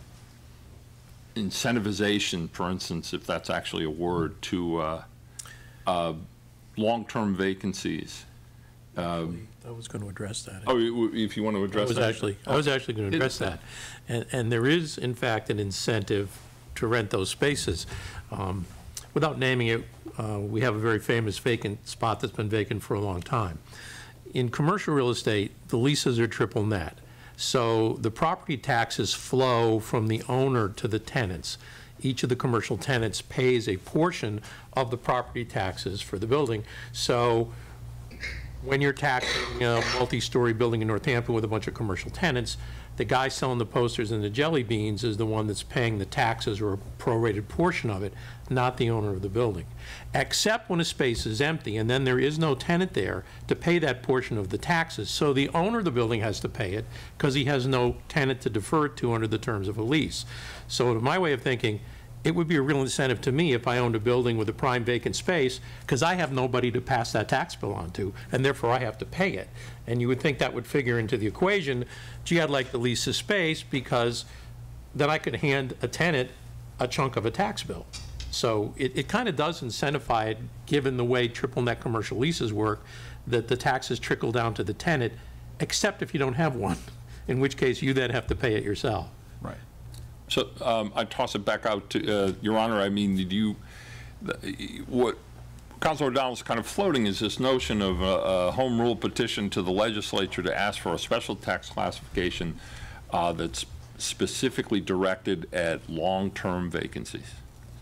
incentivization, for instance, if that's actually a word, to uh, uh, long-term vacancies. Um, I was going to address that. Oh, if you want to address I was that. Actually, I was actually going to address that. And, and there is, in fact, an incentive to rent those spaces. Um, without naming it, uh, we have a very famous vacant spot that's been vacant for a long time. In commercial real estate, the leases are triple net. So the property taxes flow from the owner to the tenants. Each of the commercial tenants pays a portion of the property taxes for the building. So when you're taxing a multi-story building in Northampton with a bunch of commercial tenants, the guy selling the posters and the jelly beans is the one that's paying the taxes or a prorated portion of it, not the owner of the building. Except when a space is empty and then there is no tenant there to pay that portion of the taxes. So the owner of the building has to pay it because he has no tenant to defer it to under the terms of a lease. So to my way of thinking, it would be a real incentive to me if I owned a building with a prime vacant space, because I have nobody to pass that tax bill on to, and therefore I have to pay it. And you would think that would figure into the equation. Gee, I'd like to lease the space because then I could hand a tenant a chunk of a tax bill. So it, it kind of does incentivize it, given the way triple net commercial leases work, that the taxes trickle down to the tenant, except if you don't have one, in which case you then have to pay it yourself. Right. So um, I toss it back out to uh, Your Honor. I mean, did you, the, what Councilor O'Donnell's kind of floating is this notion of a, a home rule petition to the legislature to ask for a special tax classification uh, that's specifically directed at long-term vacancies.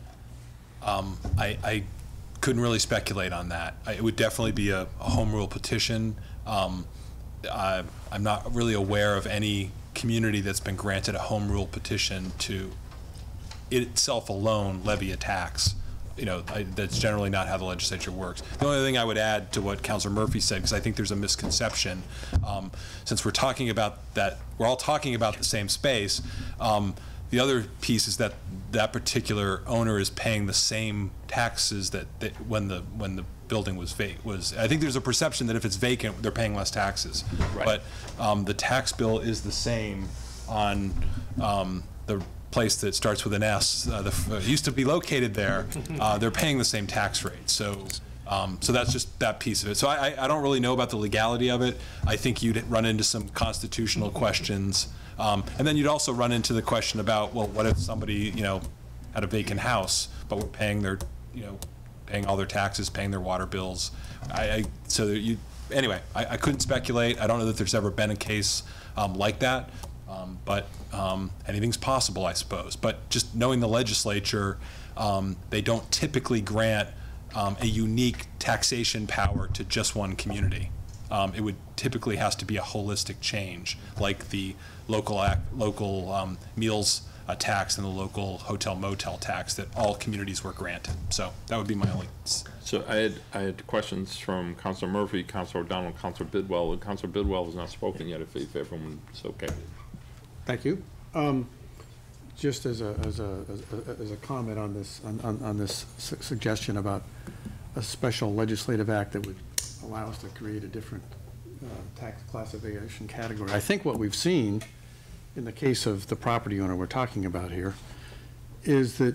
Um, I, I couldn't really speculate on that. I, it would definitely be a, a home rule petition. Um, I, I'm not really aware of any community that's been granted a home rule petition to itself alone levy a tax. You know, I, that's generally not how the legislature works. The only thing I would add to what Councilor Murphy said, because I think there's a misconception, um, since we're talking about that, we're all talking about the same space. Um, the other piece is that that particular owner is paying the same taxes that, that when the when the building was vacant. Was I think there's a perception that if it's vacant, they're paying less taxes. Right. But um, the tax bill is the same on um, the place that starts with an S. Uh, the, uh, used to be located there. Uh, they're paying the same tax rate. So, um, so that's just that piece of it. So I, I don't really know about the legality of it. I think you'd run into some constitutional questions, um, and then you'd also run into the question about, well, what if somebody, you know, had a vacant house, but we're paying their, you know, paying all their taxes, paying their water bills. I, I so you anyway. I, I couldn't speculate. I don't know that there's ever been a case um, like that. Um, but um, anything's possible, I suppose. But just knowing the legislature, um, they don't typically grant um, a unique taxation power to just one community. Um, it would typically has to be a holistic change, like the local act, local um, meals uh, tax and the local hotel motel tax that all communities were granted. So that would be my only. So I had I had questions from Councilor Murphy, Councilor O'Donnell, Councilor Bidwell. And Councilor Bidwell has not spoken yet. If, if everyone's okay. Thank you. Um, just as a, as a, as a- as a comment on this, on, on on this su- suggestion about a special legislative act that would allow us to create a different uh, tax classification category. I think what we've seen in the case of the property owner we're talking about here is that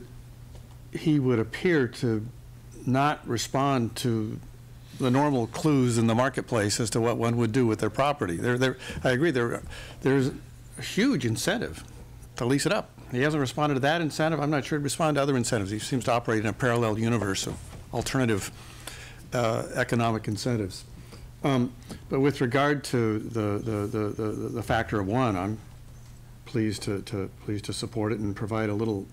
he would appear to not respond to the normal clues in the marketplace as to what one would do with their property. There, there, I agree, there, there's a huge incentive to lease it up. He hasn't responded to that incentive. I'm not sure he'd respond to other incentives. He seems to operate in a parallel universe of alternative uh, economic incentives. Um, but with regard to the, the, the, the, the factor of one, I'm pleased to, to, pleased to support it and provide a little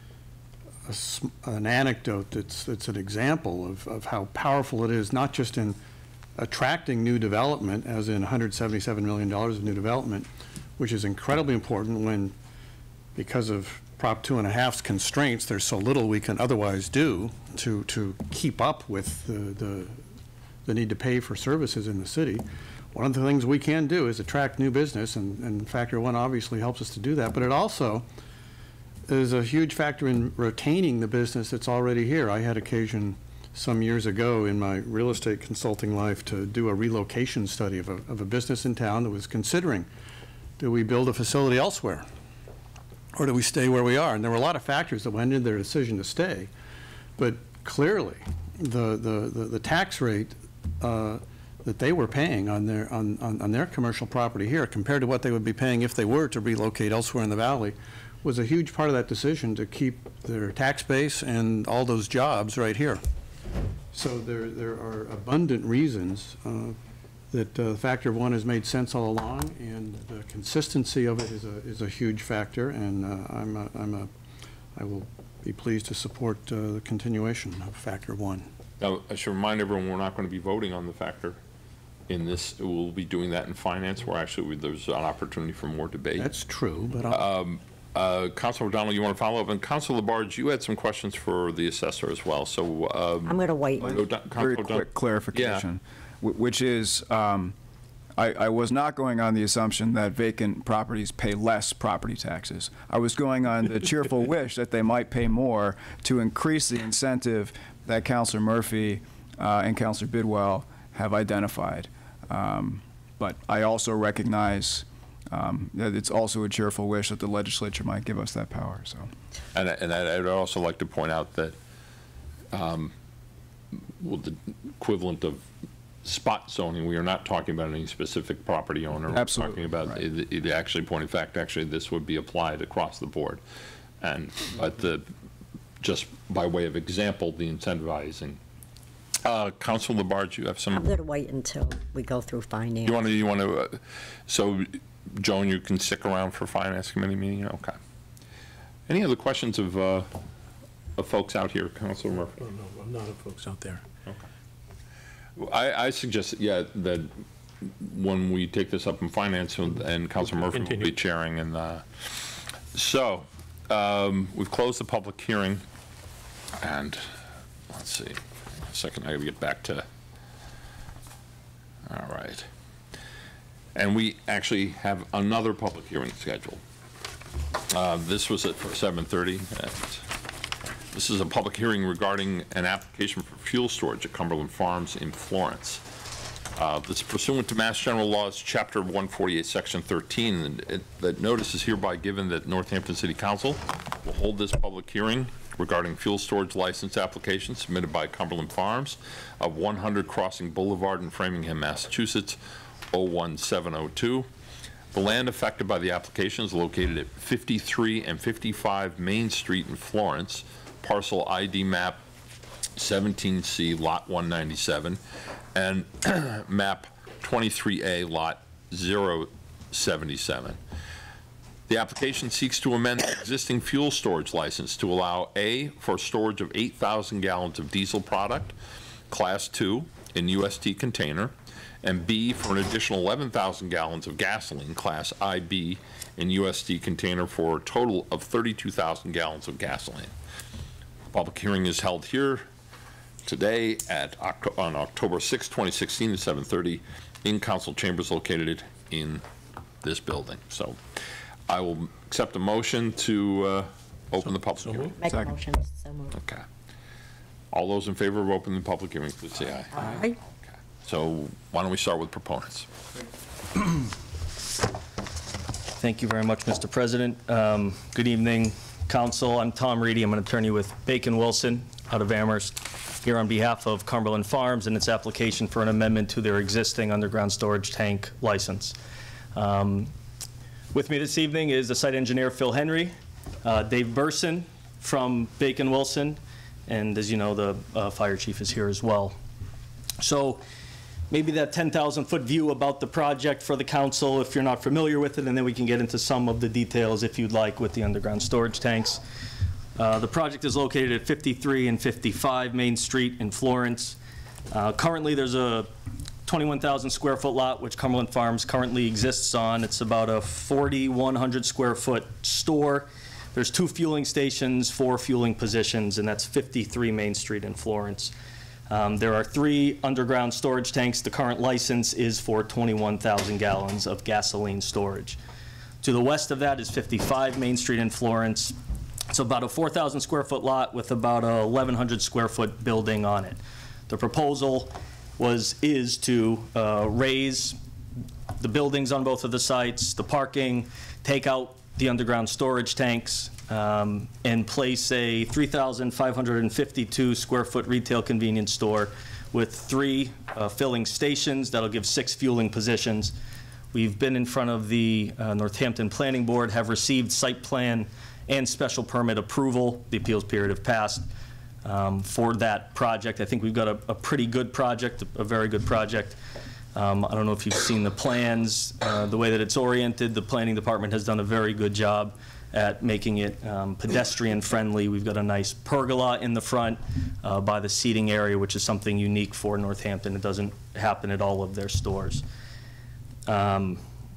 A, an anecdote that's, that's an example of, of how powerful it is, not just in attracting new development, as in one hundred seventy-seven million dollars of new development, which is incredibly important when, because of Prop two and a half's constraints, there's so little we can otherwise do to, to keep up with the, the, the need to pay for services in the city. One of the things we can do is attract new business, and, and Factor One obviously helps us to do that, but it also is a huge factor in retaining the business that's already here. I had occasion some years ago in my real estate consulting life to do a relocation study of a, of a business in town that was considering, do we build a facility elsewhere, or do we stay where we are? And there were a lot of factors that went into their decision to stay, but clearly the, the, the, the tax rate uh, that they were paying on their, on, on, on their commercial property here compared to what they would be paying if they were to relocate elsewhere in the valley was a huge part of that decision to keep their tax base and all those jobs right here. So there, there are abundant reasons uh, that uh, Factor One has made sense all along, and the consistency of it is a, is a huge factor, and uh, I'm a, I'm a, I will be pleased to support uh, the continuation of Factor One. Now, I should remind everyone, we're not going to be voting on the factor in this. We'll be doing that in finance, where actually there's an opportunity for more debate. That's true, but I'll um, Uh, Councilor O'Donnell, you want to follow up? And Councilor Labarge, you had some questions for the assessor as well. So um, I'm going to wait. Very quick clarification, yeah. Which is, um, I, I was not going on the assumption that vacant properties pay less property taxes. I was going on the cheerful wish that they might pay more to increase the incentive that Councilor Murphy uh, and Councilor Bidwell have identified. Um, but I also recognize Um, that it's also a cheerful wish that the legislature might give us that power. So, and, and I'd also like to point out that, um, well, the equivalent of spot zoning, we are not talking about any specific property owner. Absolutely. We're talking about right. the, the actually point of fact, actually, this would be applied across the board, and but the just by way of example, the incentivizing. Uh, Councilor Labarge, you have some. I'm going to wait until we go through finance. You want to? You want to? Uh, so. Joan, you can stick around for Finance Committee meeting? Okay. Any other questions of, uh, of folks out here, Councilor Murphy? No, no, I'm not of folks out there. Okay. I, I suggest, yeah, that when we take this up in Finance, and Councilor Murphy Continue. will be chairing, and uh, so um, we've closed the public hearing, and let's see, a second, I gotta get back to, all right. And we actually have another public hearing scheduled. Uh, this was at seven thirty. This is a public hearing regarding an application for fuel storage at Cumberland Farms in Florence. Uh, this is pursuant to Mass General Laws, Chapter one forty-eight, Section thirteen. And it, that notice is hereby given that Northampton City Council will hold this public hearing regarding fuel storage license application submitted by Cumberland Farms of one hundred Crossing Boulevard in Framingham, Massachusetts, oh one seven oh two. The land affected by the application is located at fifty-three and fifty-five Main Street in Florence, parcel I D map seventeen C, lot one ninety-seven, and map twenty-three A, lot zero seventy-seven. The application seeks to amend the existing fuel storage license to allow A, for storage of eight thousand gallons of diesel product, class two, in U S T container, and B, for an additional eleven thousand gallons of gasoline, class I B, in U S D container for a total of thirty-two thousand gallons of gasoline. Public hearing is held here today at on October sixth, twenty sixteen at seven thirty in council chambers located in this building. So I will accept a motion to uh, open the public hearing. Make a motion, so moved. Okay. All those in favor of opening the public hearing, please say aye. Aye. So why don't we start with proponents? Thank you very much, Mister President. Um, Good evening, Council. I'm Tom Reedy. I'm an attorney with Bacon Wilson out of Amherst, here on behalf of Cumberland Farms and its application for an amendment to their existing underground storage tank license. Um, With me this evening is the site engineer, Phil Henry, uh, Dave Burson from Bacon Wilson, and as you know, the uh, fire chief is here as well. So maybe that ten thousand foot view about the project for the council if you're not familiar with it, and then we can get into some of the details if you'd like with the underground storage tanks. Uh, the project is located at fifty-three and fifty-five Main Street in Florence. Uh, currently, there's a twenty-one thousand square foot lot which Cumberland Farms currently exists on. It's about a forty-one hundred square foot store. There's two fueling stations, four fueling positions, and that's fifty-three Main Street in Florence. Um, there are three underground storage tanks. The current license is for twenty-one thousand gallons of gasoline storage. To the west of that is fifty-five Main Street in Florence. It's about a four thousand square foot lot with about a eleven hundred square foot building on it. The proposal was, is to uh, raise the buildings on both of the sites, the parking, take out the underground storage tanks, um, and place a three thousand five hundred fifty-two square foot retail convenience store with three uh, filling stations that'll give six fueling positions. We've been in front of the uh, Northampton Planning Board, have received site plan and special permit approval. The appeals period have passed um, for that project. I think we've got a, a pretty good project, a, a very good project. Um, I don't know if you've seen the plans, uh, the way that it's oriented. The planning department has done a very good job at making it um, pedestrian friendly. We've got a nice pergola in the front uh, by the seating area, which is something unique for Northampton. It doesn't happen at all of their stores. Um,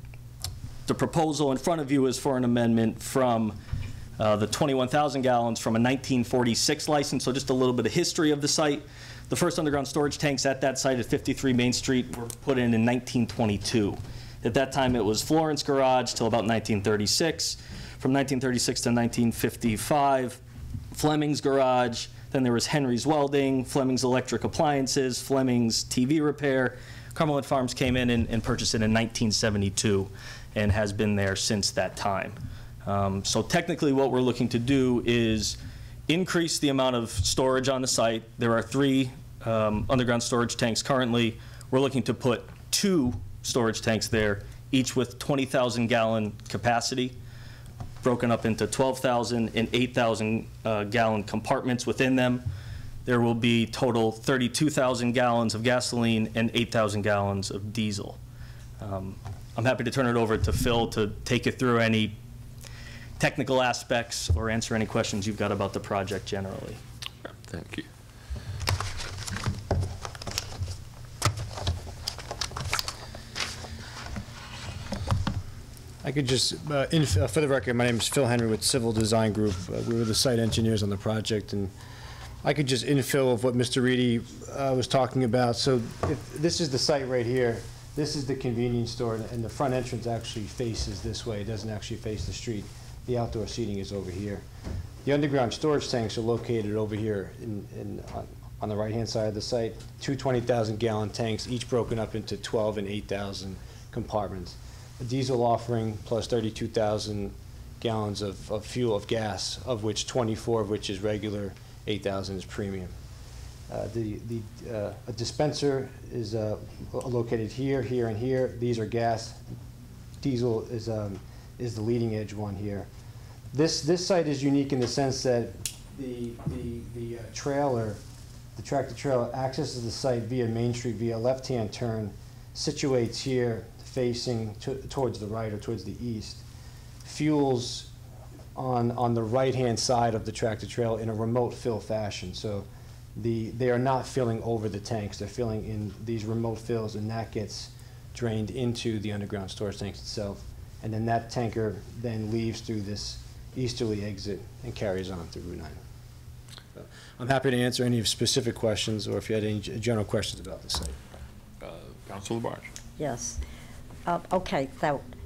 the proposal in front of you is for an amendment from uh, the twenty-one thousand gallons from a nineteen forty-six license. So just a little bit of history of the site. The first underground storage tanks at that site at fifty-three Main Street were put in in nineteen twenty-two. At that time, it was Florence Garage till about nineteen thirty-six. From nineteen thirty-six to nineteen fifty-five, Fleming's Garage. Then there was Henry's Welding, Fleming's Electric Appliances, Fleming's T V Repair. Cumberland Farms came in and, and purchased it in nineteen seventy-two and has been there since that time. Um, so technically what we're looking to do is increase the amount of storage on the site. There are three um, underground storage tanks currently. We're looking to put two storage tanks there, each with twenty thousand gallon capacity, broken up into twelve thousand and eight thousand uh, gallon compartments within them. There will be total thirty-two thousand gallons of gasoline and eight thousand gallons of diesel. Um, I'm happy to turn it over to Phil to take you through any technical aspects or answer any questions you've got about the project generally. Thank you. I could just, uh, in, uh, for the record, my name is Phil Henry with Civil Design Group. Uh, we were the site engineers on the project, and I could just infill of what Mister Reedy uh, was talking about. So if this is the site right here. This is the convenience store, and the front entrance actually faces this way. It doesn't actually face the street. The outdoor seating is over here. The underground storage tanks are located over here in, in, on, on the right-hand side of the site. Two twenty thousand gallon tanks, each broken up into twelve and eight thousand compartments. A diesel offering plus thirty-two thousand gallons of, of fuel, of gas, of which twenty-four of which is regular, eight thousand is premium. Uh, the the uh, a dispenser is uh, located here, here, and here. These are gas. Diesel is um, is the leading edge one here. This this site is unique in the sense that the the the uh, trailer, the tractor trailer, accesses the site via Main Street via left-hand turn, situates here, facing to, towards the right or towards the east, fuels on on the right-hand side of the tractor trailer in a remote fill fashion. So the they are not filling over the tanks. They're filling in these remote fills, and that gets drained into the underground storage tanks itself. And then that tanker then leaves through this easterly exit and carries on through Route nine. So I'm happy to answer any specific questions, or if you had any general questions about the site. Uh, Councilor Labarge. Yes. Uh, okay, so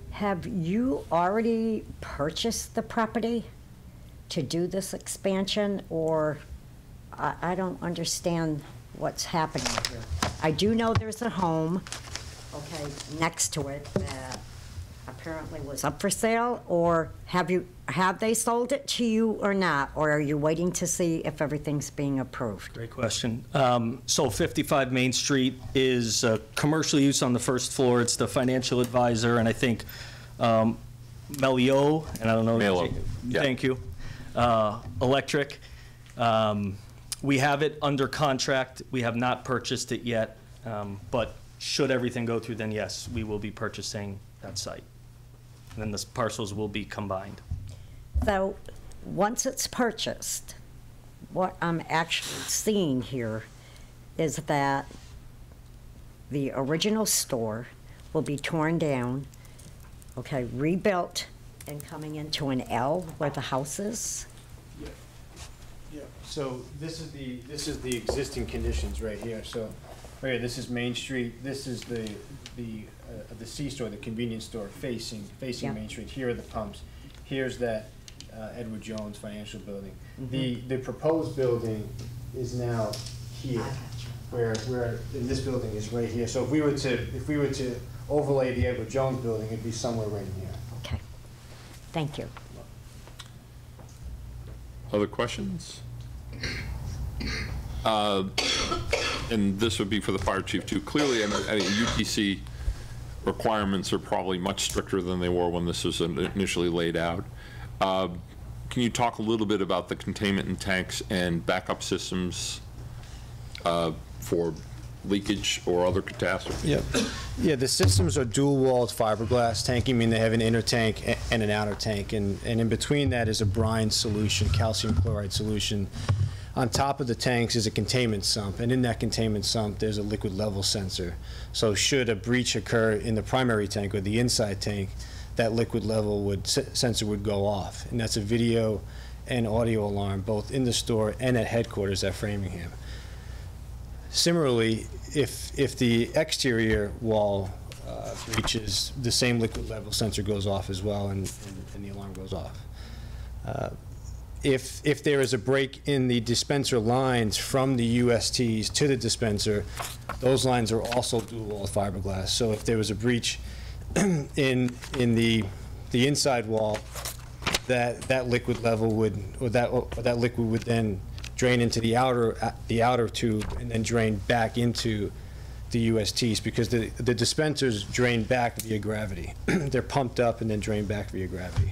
Have you already purchased the property to do this expansion, or I, I don't understand what's happening here. I do know there's a home, okay, next to it that apparently was up for sale, or have you, have they sold it to you or not? Or are you waiting to see if everything's being approved? Great question. Um, So fifty-five Main Street is uh, commercial use on the first floor. It's the financial advisor, and I think um, Melio, and I don't know. Melo, yeah. Thank you. Uh, Electric. Um, We have it under contract. We have not purchased it yet, um, but should everything go through, then yes, we will be purchasing that site. And then the parcels will be combined. So, once it's purchased, what I'm actually seeing here is that the original store will be torn down, okay, rebuilt, and coming into an L where the house is. Yeah. Yeah. So this is the this is the existing conditions right here. So, right here, this is Main Street. This is the the uh, the C store, the convenience store facing facing Yeah. Main Street. Here are the pumps. Here's that uh, Edward Jones Financial Building. Mhm. The the proposed building is now here, where where in this building is right here. So if we were to if we were to overlay the Edward Jones Building, it'd be somewhere right here. Okay. Thank you. Other questions? Uh, And this would be for the fire chief too. Clearly, I mean, I mean, U T C requirements are probably much stricter than they were when this was initially laid out. Uh, Can you talk a little bit about the containment and tanks and backup systems uh, for leakage or other catastrophes? Yeah, yeah. The systems are dual-walled fiberglass tanking, meaning they have an inner tank a- and an outer tank, and and in between that is a brine solution, calcium chloride solution. On top of the tanks is a containment sump, and in that containment sump there's a liquid level sensor. So should a breach occur in the primary tank or the inside tank, that liquid level would sensor would go off, and that's a video and audio alarm both in the store and at headquarters at Framingham. Similarly, if if the exterior wall uh, breaches, the same liquid level sensor goes off as well, and, and, and the alarm goes off. Uh, if if there is a break in the dispenser lines from the U S Ts to the dispenser, those lines are also dual-wall fiberglass. So if there was a breach in in the the inside wall, that that liquid level would or that or that liquid would then drain into the outer uh, the outer tube and then drain back into the U S Ts, because the the dispensers drain back via gravity. They're pumped up and then drain back via gravity.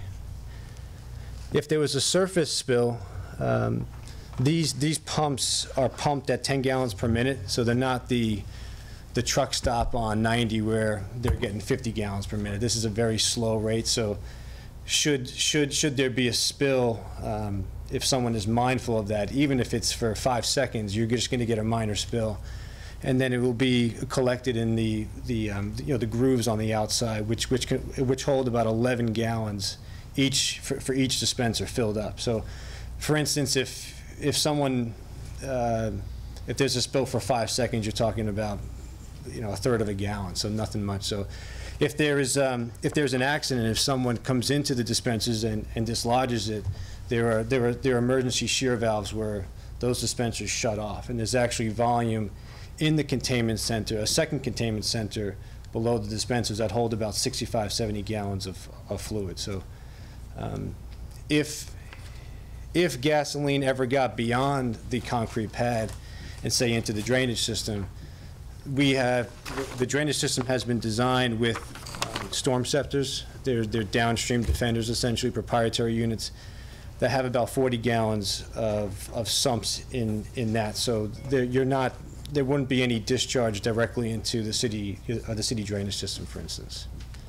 If there was a surface spill, um, these these pumps are pumped at ten gallons per minute, so they're not the the truck stop on ninety where they're getting fifty gallons per minute. This is a very slow rate, so should should should there be a spill, um, if someone is mindful of that, even if it's for five seconds, you're just going to get a minor spill, and then it will be collected in the the um, you know the grooves on the outside, which which can, which hold about eleven gallons each for, for each dispenser filled up. So, for instance, if if someone uh, if there's a spill for five seconds, you're talking about you know a third of a gallon, so nothing much. So if there is um, if there's an accident, if someone comes into the dispensers and, and dislodges it, there are there are there are emergency shear valves where those dispensers shut off, and there's actually volume in the containment center, a second containment center below the dispensers that hold about sixty-five, seventy gallons of, of fluid. So um, if if gasoline ever got beyond the concrete pad and say into the drainage system, we have, the drainage system has been designed with um, storm scepters. They're, they're downstream defenders, essentially proprietary units that have about forty gallons of, of sumps in, in that. So there, you're not, there wouldn't be any discharge directly into the city, uh, the city drainage system, for instance.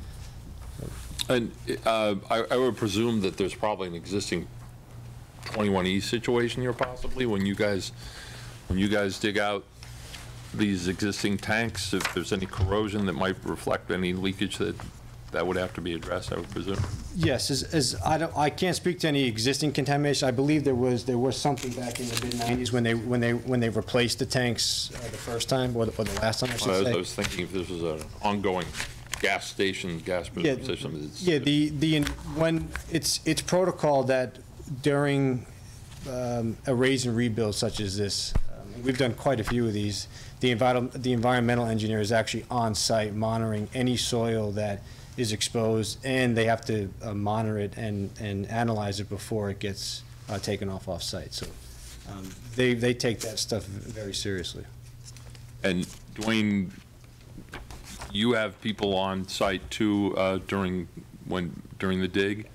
And uh, I, I would presume that there's probably an existing twenty-one E situation here possibly when you guys, when you guys dig out these existing tanks, if there's any corrosion that might reflect any leakage, that that would have to be addressed, I would presume. Yes, as, as I don't, I can't speak to any existing contamination. I believe there was there was something back in the mid nineties when they when they when they replaced the tanks uh, the first time or the, or the last time I should I was, say. I was thinking if this was an ongoing gas stations, gas Yeah, systems. It's- Yeah, the, the, when, it's, it's protocol that during um, a raise and rebuild such as this, um, we've done quite a few of these, the enviro, the environmental engineer is actually on site monitoring any soil that is exposed, and they have to uh, monitor it and, and analyze it before it gets uh, taken off off-site. So um, they, they take that stuff very seriously. And Dwayne, you have people on site too uh, during, when, during the dig?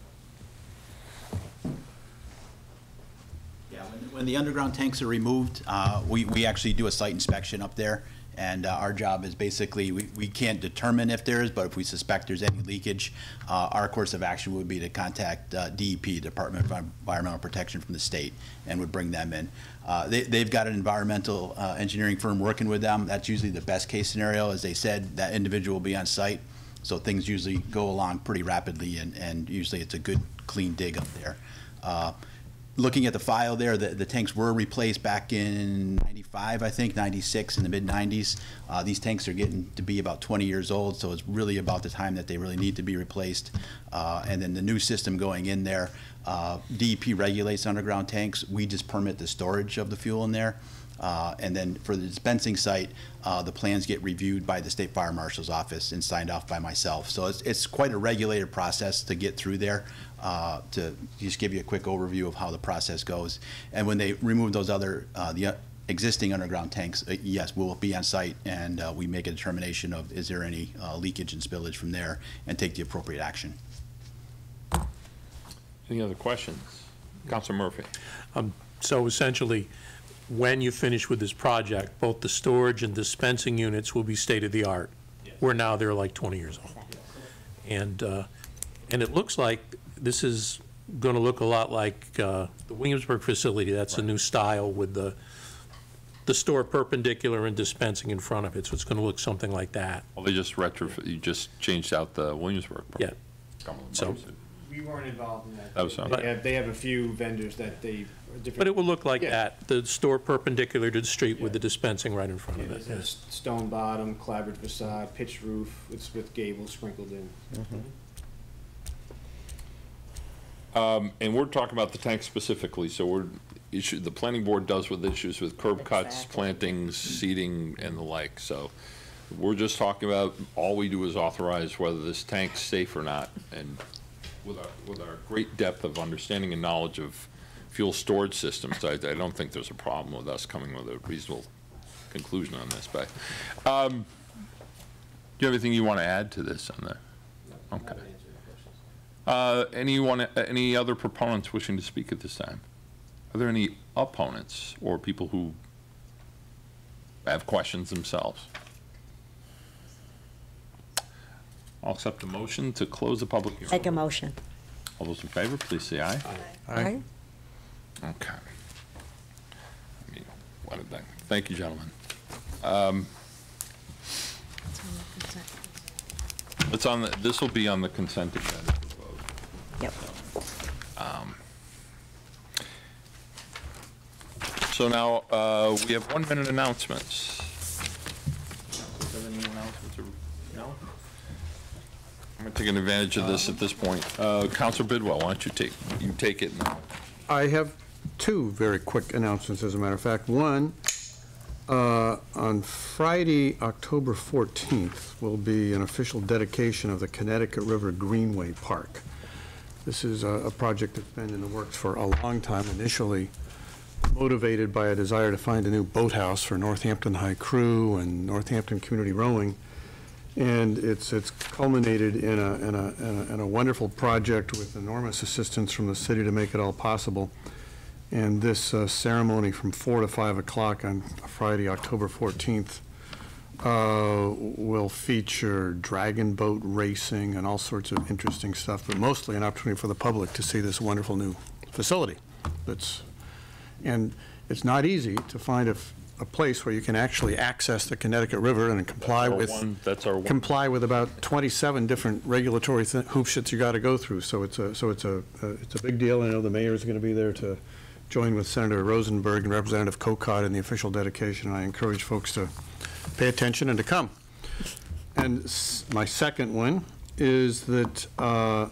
Yeah, when, when the underground tanks are removed, uh, we, we actually do a site inspection up there. And uh, our job is basically, we, we can't determine if there is, but if we suspect there's any leakage, uh, our course of action would be to contact uh, D E P, Department of Environmental Protection from the state, and would bring them in. Uh, they, they've got an environmental uh, engineering firm working with them. That's usually the best case scenario. As they said, that individual will be on site, so things usually go along pretty rapidly, and, and usually it's a good, clean dig up there. Uh, Looking at the file there, the, the tanks were replaced back in ninety-five, I think, ninety-six, in the mid nineties. Uh, these tanks are getting to be about twenty years old, so it's really about the time that they really need to be replaced. Uh, and then the new system going in there, uh, D E P regulates underground tanks. We just permit the storage of the fuel in there. Uh, and then for the dispensing site, uh, the plans get reviewed by the State Fire Marshal's office and signed off by myself. So it's, it's quite a regulated process to get through there. Uh, to just give you a quick overview of how the process goes. And when they remove those other, uh, the existing underground tanks, uh, yes, we'll be on site, and uh, we make a determination of is there any uh, leakage and spillage from there, and take the appropriate action. Any other questions? Councilor Murphy. Um, so essentially, when you finish with this project, both the storage and dispensing units will be state-of-the-art, where now they're like twenty years old. And, uh, and it looks like this is going to look a lot like uh, the Williamsburg facility. That's right. A new style with the the store perpendicular and dispensing in front of it. So it's going to look something like that. Well, they just retrofit. You just changed out the Williamsburg. Yeah. So we weren't involved in that. That was they, have, they have a few vendors that they. Different, but it will look like yeah. that. The store perpendicular to the street yeah. with the dispensing right in front yeah, of it. Yes. Stone bottom, clapboard facade, pitched roof. It's with gables sprinkled in. Mm-hmm. Um, and we're talking about the tank specifically, so we're, issue, the planning board does with issues with curb cuts, plantings, seeding, and the like, so we're just talking about, all we do is authorize whether this tank's safe or not, and with our, with our great depth of understanding and knowledge of fuel storage systems, I, I don't think there's a problem with us coming with a reasonable conclusion on this, but, um, do you have anything you want to add to this on that? Okay. Uh, anyone, any other proponents wishing to speak at this time? Are there any opponents or people who have questions themselves? I'll accept a motion to close the public hearing. Make a motion. All those in favor, please say aye. Aye. Aye. Okay. Let me let it down. Thank you, gentlemen. Um, it's on the, this will be on the consent agenda. Yep. Um, so now uh, we have one minute announcements. Do you have any announcements or no? I'm going to take an advantage of this at this point. Uh, Councilor Bidwell, why don't you take you take it now? I have two very quick announcements, as a matter of fact. One, uh, on Friday, October fourteenth, will be an official dedication of the Connecticut River Greenway Park. This is a, a project that's been in the works for a long time, initially motivated by a desire to find a new boathouse for Northampton High Crew and Northampton Community Rowing. And it's it's culminated in a, in a, in a, in a wonderful project with enormous assistance from the city to make it all possible. And this uh, ceremony from four to five o'clock on Friday, October fourteenth, Uh, will feature dragon boat racing and all sorts of interesting stuff, but mostly an opportunity for the public to see this wonderful new facility. That's, and it's not easy to find a, a place where you can actually access the Connecticut River and comply with one, that's our one. comply with about twenty-seven different regulatory th hoops that you got to go through. So it's a so it's a uh, it's a big deal. I know the mayor is going to be there to join with Senator Rosenberg and Representative Kokott in the official dedication. And I encourage folks to pay attention and to come. And s- my second one is that uh,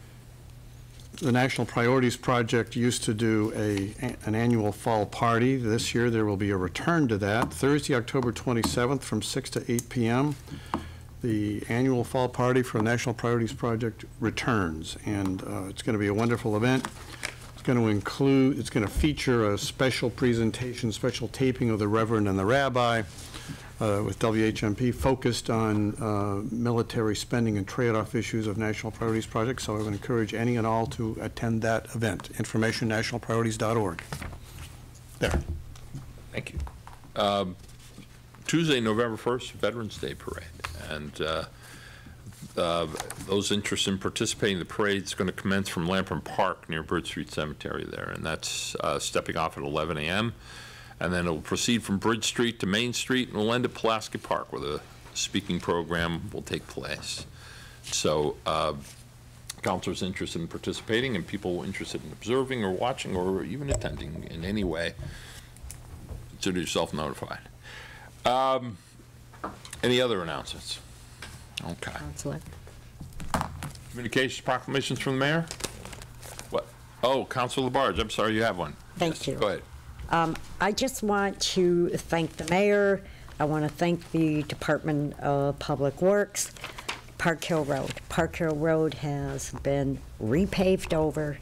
the National Priorities Project used to do a, an annual fall party. This year, there will be a return to that. Thursday, October twenty-seventh, from six to eight p m The annual fall party for the National Priorities Project returns, and uh, it's going to be a wonderful event. It's going to include, it's going to feature a special presentation, special taping of the Reverend and the Rabbi uh, with W H M P, focused on uh, military spending and trade-off issues of National Priorities Project. So I would encourage any and all to attend that event. Information, national priorities dot org. There. Thank you. Um, Tuesday, November first, Veterans Day Parade. And uh, uh, those interested in participating in the parade is going to commence from Lamprey Park near Bird Street Cemetery there. And that's uh, stepping off at eleven a m And then it will proceed from Bridge Street to Main Street and will end at Pulaski Park, where the speaking program will take place. So uh, counselors interested in participating and people interested in observing or watching or even attending in any way, consider yourself notified. Um, any other announcements? Okay. Counselor. Communications, proclamations from the mayor? What? Oh, Councilor Labarge, I'm sorry, you have one. Thank you. Go ahead. Um, I just want to thank the mayor. I want to thank the Department of Public Works. Park Hill Road. Park Hill Road has been repaved over.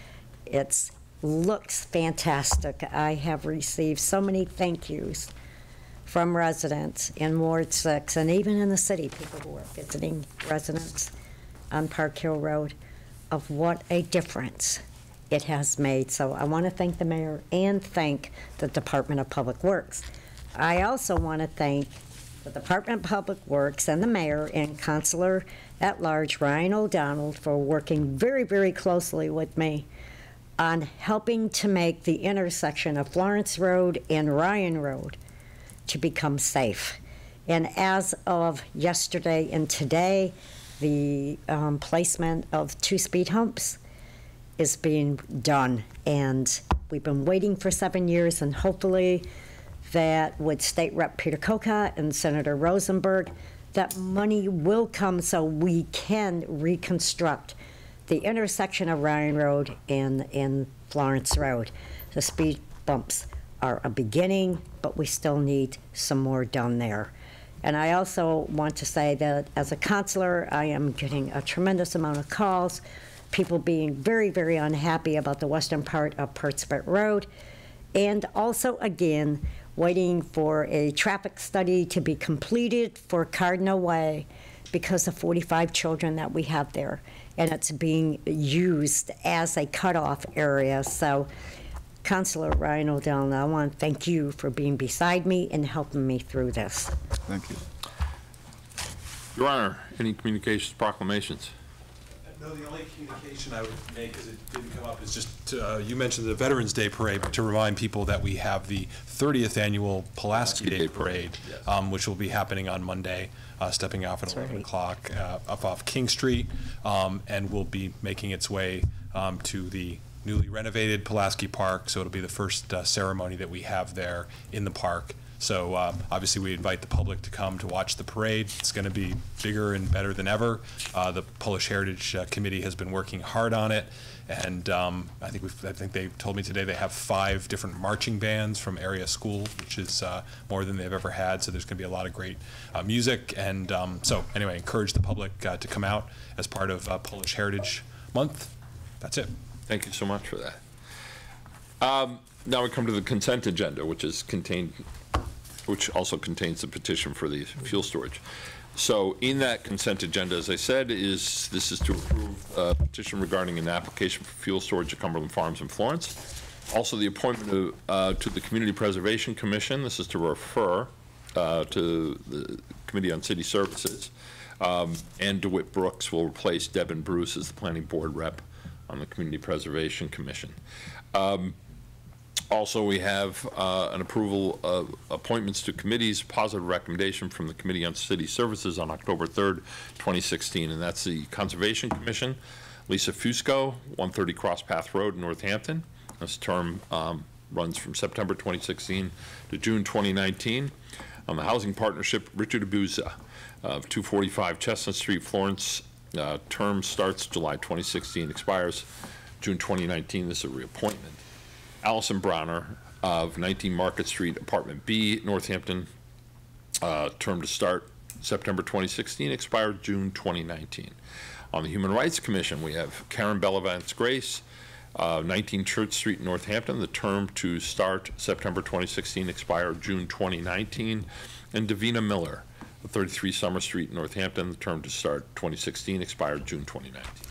It looks fantastic. I have received so many thank yous from residents in Ward six and even in the city, people who are visiting residents on Park Hill Road, of what a difference it has made. So I want to thank the mayor and thank the Department of Public Works. I also want to thank the Department of Public Works and the mayor and Councilor at Large Ryan O'Donnell for working very, very closely with me on helping to make the intersection of Florence Road and Ryan Road to become safe. And as of yesterday and today, the um, placement of two speed humps is being done. And we've been waiting for seven years, and hopefully that with State Rep Peter Kokot and Senator Rosenberg, that money will come so we can reconstruct the intersection of Ryan Road and, and Florence Road. The speed bumps are a beginning, but we still need some more done there. And I also want to say that as a counselor, I am getting a tremendous amount of calls, people being very, very unhappy about the western part of Pertsmouth Road, and also, again, waiting for a traffic study to be completed for Cardinal Way because of forty-five children that we have there, and it's being used as a cutoff area. So, Councilor Ryan O'Donnell, I want to thank you for being beside me and helping me through this. Thank you. Your Honor, any communications, proclamations? No, the only communication I would make, because it didn't come up, is just, to, uh, you mentioned the Veterans Day Parade, but to remind people that we have the thirtieth Annual Pulaski Day Parade, yes. um, which will be happening on Monday, uh, stepping off at That's eleven right. o'clock uh, up off King Street, um, and will be making its way um, to the newly renovated Pulaski Park, so it'll be the first uh, ceremony that we have there in the park. So uh, obviously we invite the public to come to watch the parade. It's going to be bigger and better than ever. Uh, the Polish Heritage uh, Committee has been working hard on it, and um, I think we've, I think they told me today they have five different marching bands from area school, which is uh, more than they've ever had. So there's going to be a lot of great uh, music, and um, so anyway, encourage the public uh, to come out as part of uh, Polish Heritage Month. That's it. Thank you so much for that. Um, now we come to the consent agenda, which is contained, which also contains the petition for the fuel storage. So in that consent agenda, as I said, is this is to approve a petition regarding an application for fuel storage at Cumberland Farms in Florence. Also the appointment of, uh, to the Community Preservation Commission. This is to refer uh, to the Committee on City Services. Um, and DeWitt Brooks will replace Devin Bruce as the Planning Board rep on the Community Preservation Commission. Um, Also, we have uh, an approval of appointments to committees, positive recommendation from the Committee on City Services on October third, twenty sixteen, and that's the Conservation Commission. Lisa Fusco, one thirty Cross Path Road, Northampton. This term um, runs from September twenty sixteen to June twenty nineteen. On the Housing Partnership, Richard Abuza. of two forty-five Chestnut Street, Florence. Uh, Term starts July twenty sixteen, expires June twenty nineteen. This is a reappointment. Allison Browner of nineteen Market Street, Apartment B, Northampton. Uh, term to start September twenty sixteen, expired June twenty nineteen. On the Human Rights Commission, we have Karen Bellavance Grace, uh, nineteen Church Street, Northampton. The term to start September twenty sixteen, expired June twenty nineteen. And Davina Miller, thirty-three Summer Street, Northampton. The term to start twenty sixteen, expired June twenty nineteen.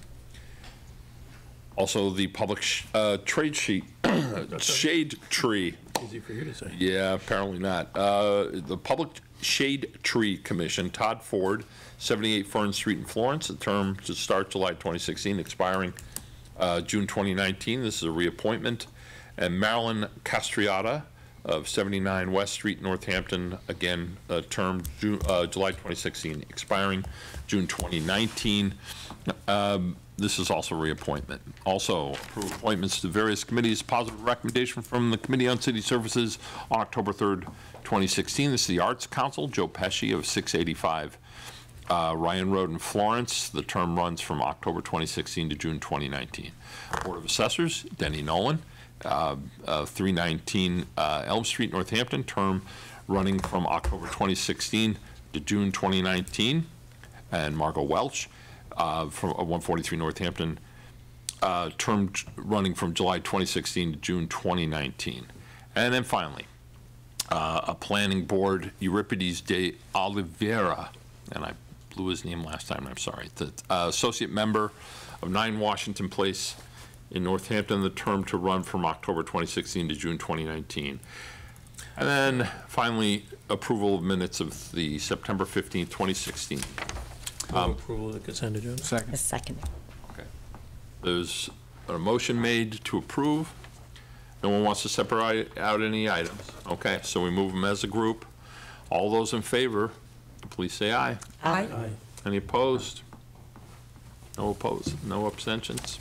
Also, the public sh uh, trade sheet, shade tree. Easy for you to say. Yeah, apparently not. Uh, the Public Shade Tree Commission, Todd Ford, seventy-eight Fern Street in Florence. The term to start July twenty sixteen, expiring uh, June twenty nineteen. This is a reappointment. And Marilyn Castriata of seventy-nine West Street, Northampton, again, uh, term June, uh, July twenty sixteen, expiring June twenty nineteen. Um, this is also reappointment. Also, approve appointments to various committees. Positive recommendation from the Committee on City Services on October third, twenty sixteen. This is the Arts Council, Joe Pesci of six eighty-five uh, Ryan Road in Florence. The term runs from October twenty sixteen to June twenty nineteen. Board of Assessors, Denny Nolan, uh, uh, three nineteen uh, Elm Street, Northampton, term running from October twenty sixteen to June twenty nineteen. And Margot Welch, uh, from uh, one forty-three Northampton, uh, term running from July twenty sixteen to June twenty nineteen. And then finally, uh, a planning board, Euripides de Oliveira, and I blew his name last time, I'm sorry, the uh, associate member of nine Washington Place in Northampton, the term to run from October twenty sixteen to June twenty nineteen. And then finally, approval of minutes of the September fifteenth, twenty sixteen. Um, approval of the consent agenda. A second. Okay. There's a motion made to approve. No one wants to separate out any items. Okay, so we move them as a group. All those in favor, please say aye. Aye. Aye. Any opposed? No opposed, no abstentions.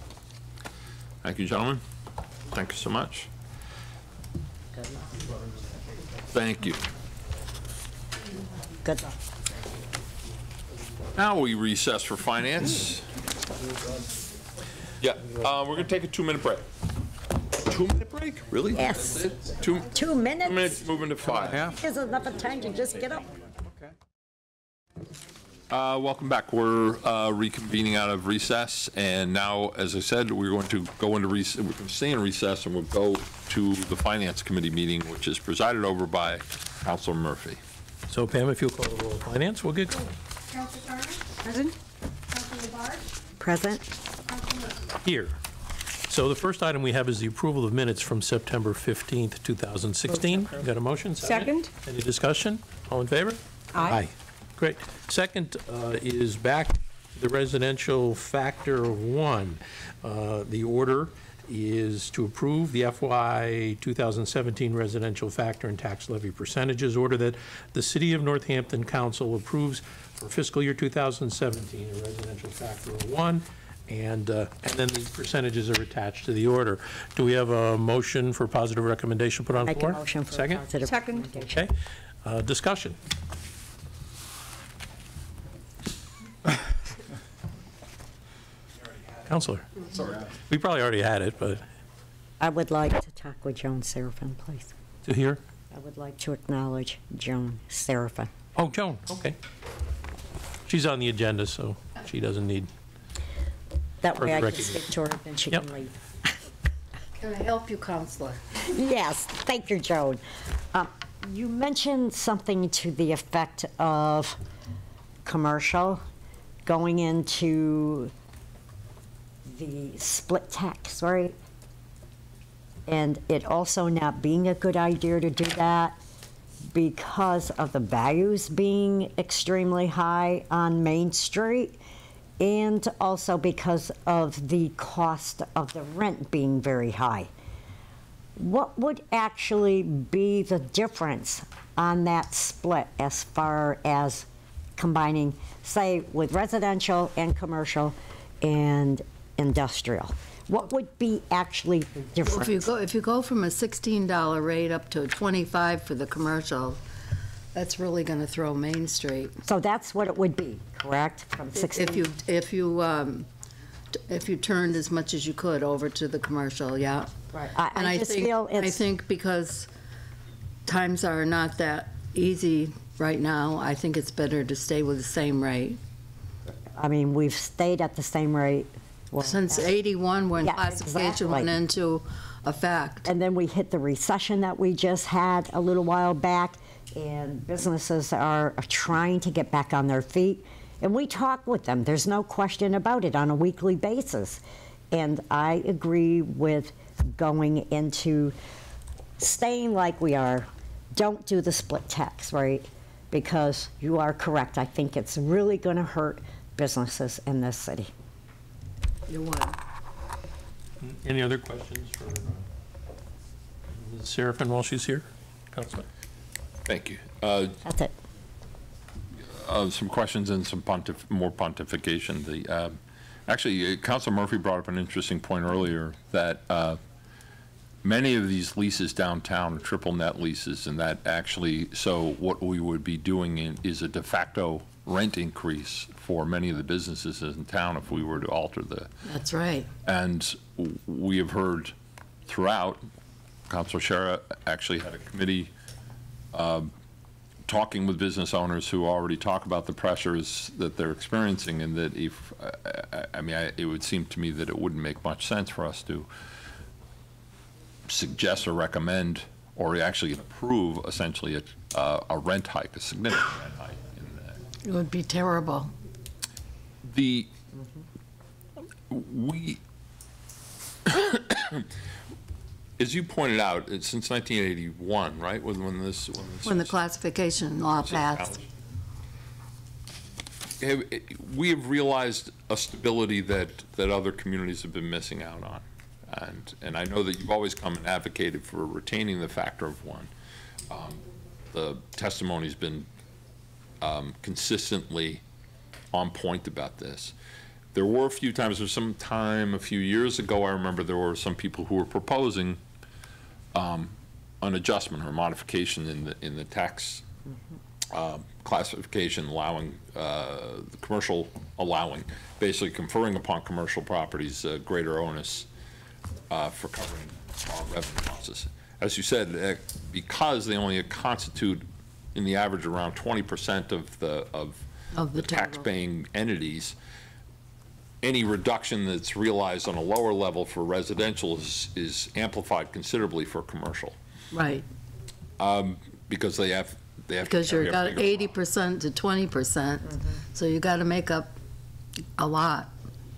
Thank you, gentlemen. Thank you so much. Thank you. Good luck. Now we recess for finance. Yeah, uh, we're gonna take a two-minute break. Two-minute break? Really? Yes. That's it? Two, Two minutes? two minutes, moving to five. There's enough time to just get up. Uh, welcome back. We're uh, reconvening out of recess, and now, as I said, we're going to go into recess. We're going to stay in recess, and we'll go to the Finance Committee meeting, which is presided over by Councilor Murphy. So Pam, if you'll call the roll of finance, we'll get going. Council Turner? Present. Council Labarge? Present. Council Murphy? Here. So the first item we have is the approval of minutes from September fifteenth, two thousand sixteen. You got a motion? Second. Any discussion? All in favor? Aye. Great. Second uh, is back to the residential factor one. Uh, The order is to approve the F Y two thousand seventeen residential factor and tax levy percentages. Order that the City of Northampton Council approves for fiscal year two thousand seventeen a residential factor of one, and, uh, and then the percentages are attached to the order. Do we have a motion for positive recommendation put on the Make a floor? motion for Second? positive Second. recommendation. Okay. Uh, Discussion. Counselor? Sorry. We probably already had it, but I would like to talk with Joan Seraphin, please. to hear? I would like to acknowledge Joan Seraphin. Oh, Joan, okay. She's on the agenda, so she doesn't need, That way I can Perfect. speak to her, then she Yep. can leave. Can I help you, Counselor? Yes, thank you, Joan. Um, You mentioned something to the effect of commercial going into the split tax, right? And it also not being a good idea to do that because of the values being extremely high on Main Street, and also because of the cost of the rent being very high. What would actually be the difference on that split as far as combining, say, with residential and commercial and industrial? What would be actually the difference? If you go, if you go from a sixteen dollar rate up to a twenty-five for the commercial, That's really going to throw Main Street. So that's what it would be, correct? From sixteen? If you, if you, um, t- if you turned as much as you could over to the commercial, yeah. Right. I- And I I just think, feel I it's- think because times are not that easy right now, I think it's better to stay with the same rate. I mean, we've stayed at the same rate. well, Since eighty-one, when Yeah, classification went exactly. into effect. And then we hit the recession that we just had a little while back, and businesses are trying to get back on their feet. And we talk with them, there's no question about it, on a weekly basis. And I agree with going into staying like we are. Don't do the split tax, right? Because you are correct. I think it's really going to hurt businesses in this city. You would. Any other questions for uh, Miz Seraphin while she's here? Councilman? Thank you. Uh, That's it. Uh, some questions and some pontif more pontification. The, uh, actually, uh, Council Murphy brought up an interesting point earlier that uh, many of these leases downtown are triple net leases, and that actually, so what we would be doing in, is a de facto rent increase for many of the businesses in town if we were to alter the. That's right. And we have heard throughout, Councilor Shara actually had a committee um, talking with business owners who already talk about the pressures that they're experiencing, and that if, I, I mean, I, it would seem to me that it wouldn't make much sense for us to suggest or recommend or actually approve essentially a, uh, a rent hike, a significant rent hike. It would be terrible. The, we, as you pointed out, it's since nineteen eighty-one, right, when, when this, when this When the was- classification law passed. have- we have realized a stability that, that other communities have been missing out on. And, and I know that you've always come and advocated for retaining the factor of one. Um, the testimony's been um, consistently on point about this. There were a few times, there was some time a few years ago, I remember there were some people who were proposing um, an adjustment or modification in the, in the tax uh, classification, allowing, uh, the commercial allowing, basically conferring upon commercial properties uh, greater onus uh, for covering our revenue losses. As you said, uh, because they only constitute in the average around twenty percent of the, of Of the the tax-paying entities, any reduction that's realized on a lower level for residential is, is amplified considerably for commercial. Right. Um, because they have, they have. to Because you're carry a got bigger- eighty percent to twenty percent, so you got to make up a lot.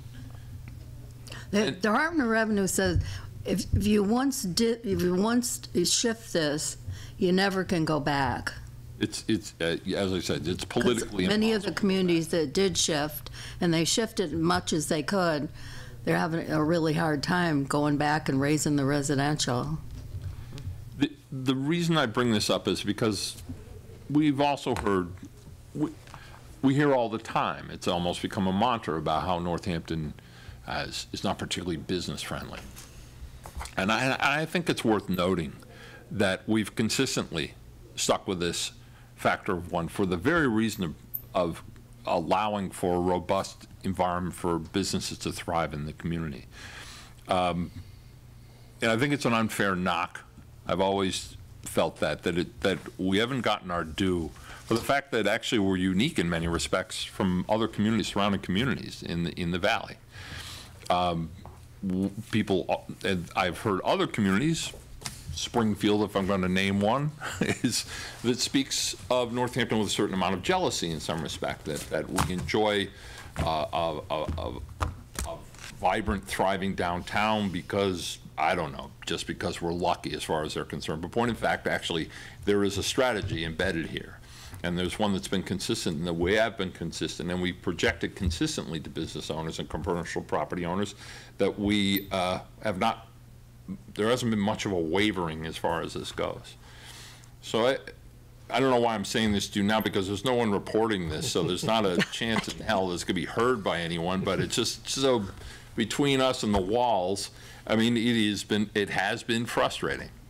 The Department of Revenue says if, if you once did, if you once shift this, you never can go back. It's, it's, uh, as I said, it's 'Cause politically many of the impossible. communities that did shift, and they shifted as much as they could, they're having a really hard time going back and raising the residential. The, the reason I bring this up is because we've also heard, we, we hear all the time, it's almost become a mantra about how Northampton has, is not particularly business-friendly. And I, I think it's worth noting that we've consistently stuck with this factor of one for the very reason of, of allowing for a robust environment for businesses to thrive in the community. Um, and I think it's an unfair knock. I've always felt that, that, it, that we haven't gotten our due for the fact that actually we're unique in many respects from other communities, surrounding communities in the, in the valley. Um, w- people, and I've heard other communities, Springfield, if I'm going to name one, is that speaks of Northampton with a certain amount of jealousy in some respect, that, that we enjoy uh, a, a, a, a vibrant, thriving downtown because, I don't know, just because we're lucky as far as they're concerned. But point in fact, actually, there is a strategy embedded here. And there's one that's been consistent in the way I've been consistent, and we projected consistently to business owners and commercial property owners that we uh, have not, there hasn't been much of a wavering as far as this goes. So I, I don't know why I'm saying this to you now, because there's no one reporting this, so there's not a chance in hell this could be heard by anyone, but it's just so between us and the walls, I mean, it has been, it has been frustrating.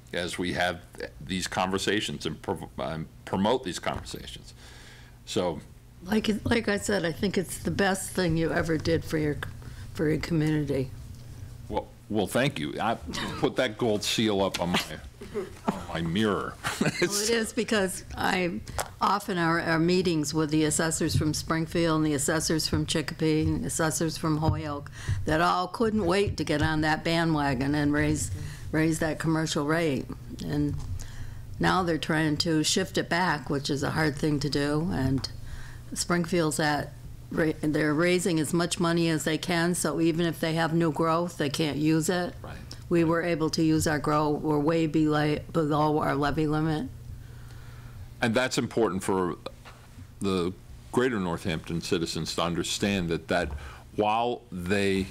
as we have these conversations and prov- um, promote these conversations. So, Like, it- like I said, I think it's the best thing you ever did for your, for your community. well, well, thank you. I put that gold seal up on my, on my mirror. Well, it is because I, often our, our meetings with the assessors from Springfield and the assessors from Chicopee and assessors from Holyoke, that all couldn't wait to get on that bandwagon and raise, raise that commercial rate. And now they're trying to shift it back, which is a hard thing to do. And Springfield's at, ra- they're raising as much money as they can, so even if they have new growth, they can't use it. Right. We were able to use our grow, we're way below, below our levy limit. And that's important for the greater Northampton citizens to understand that, that while they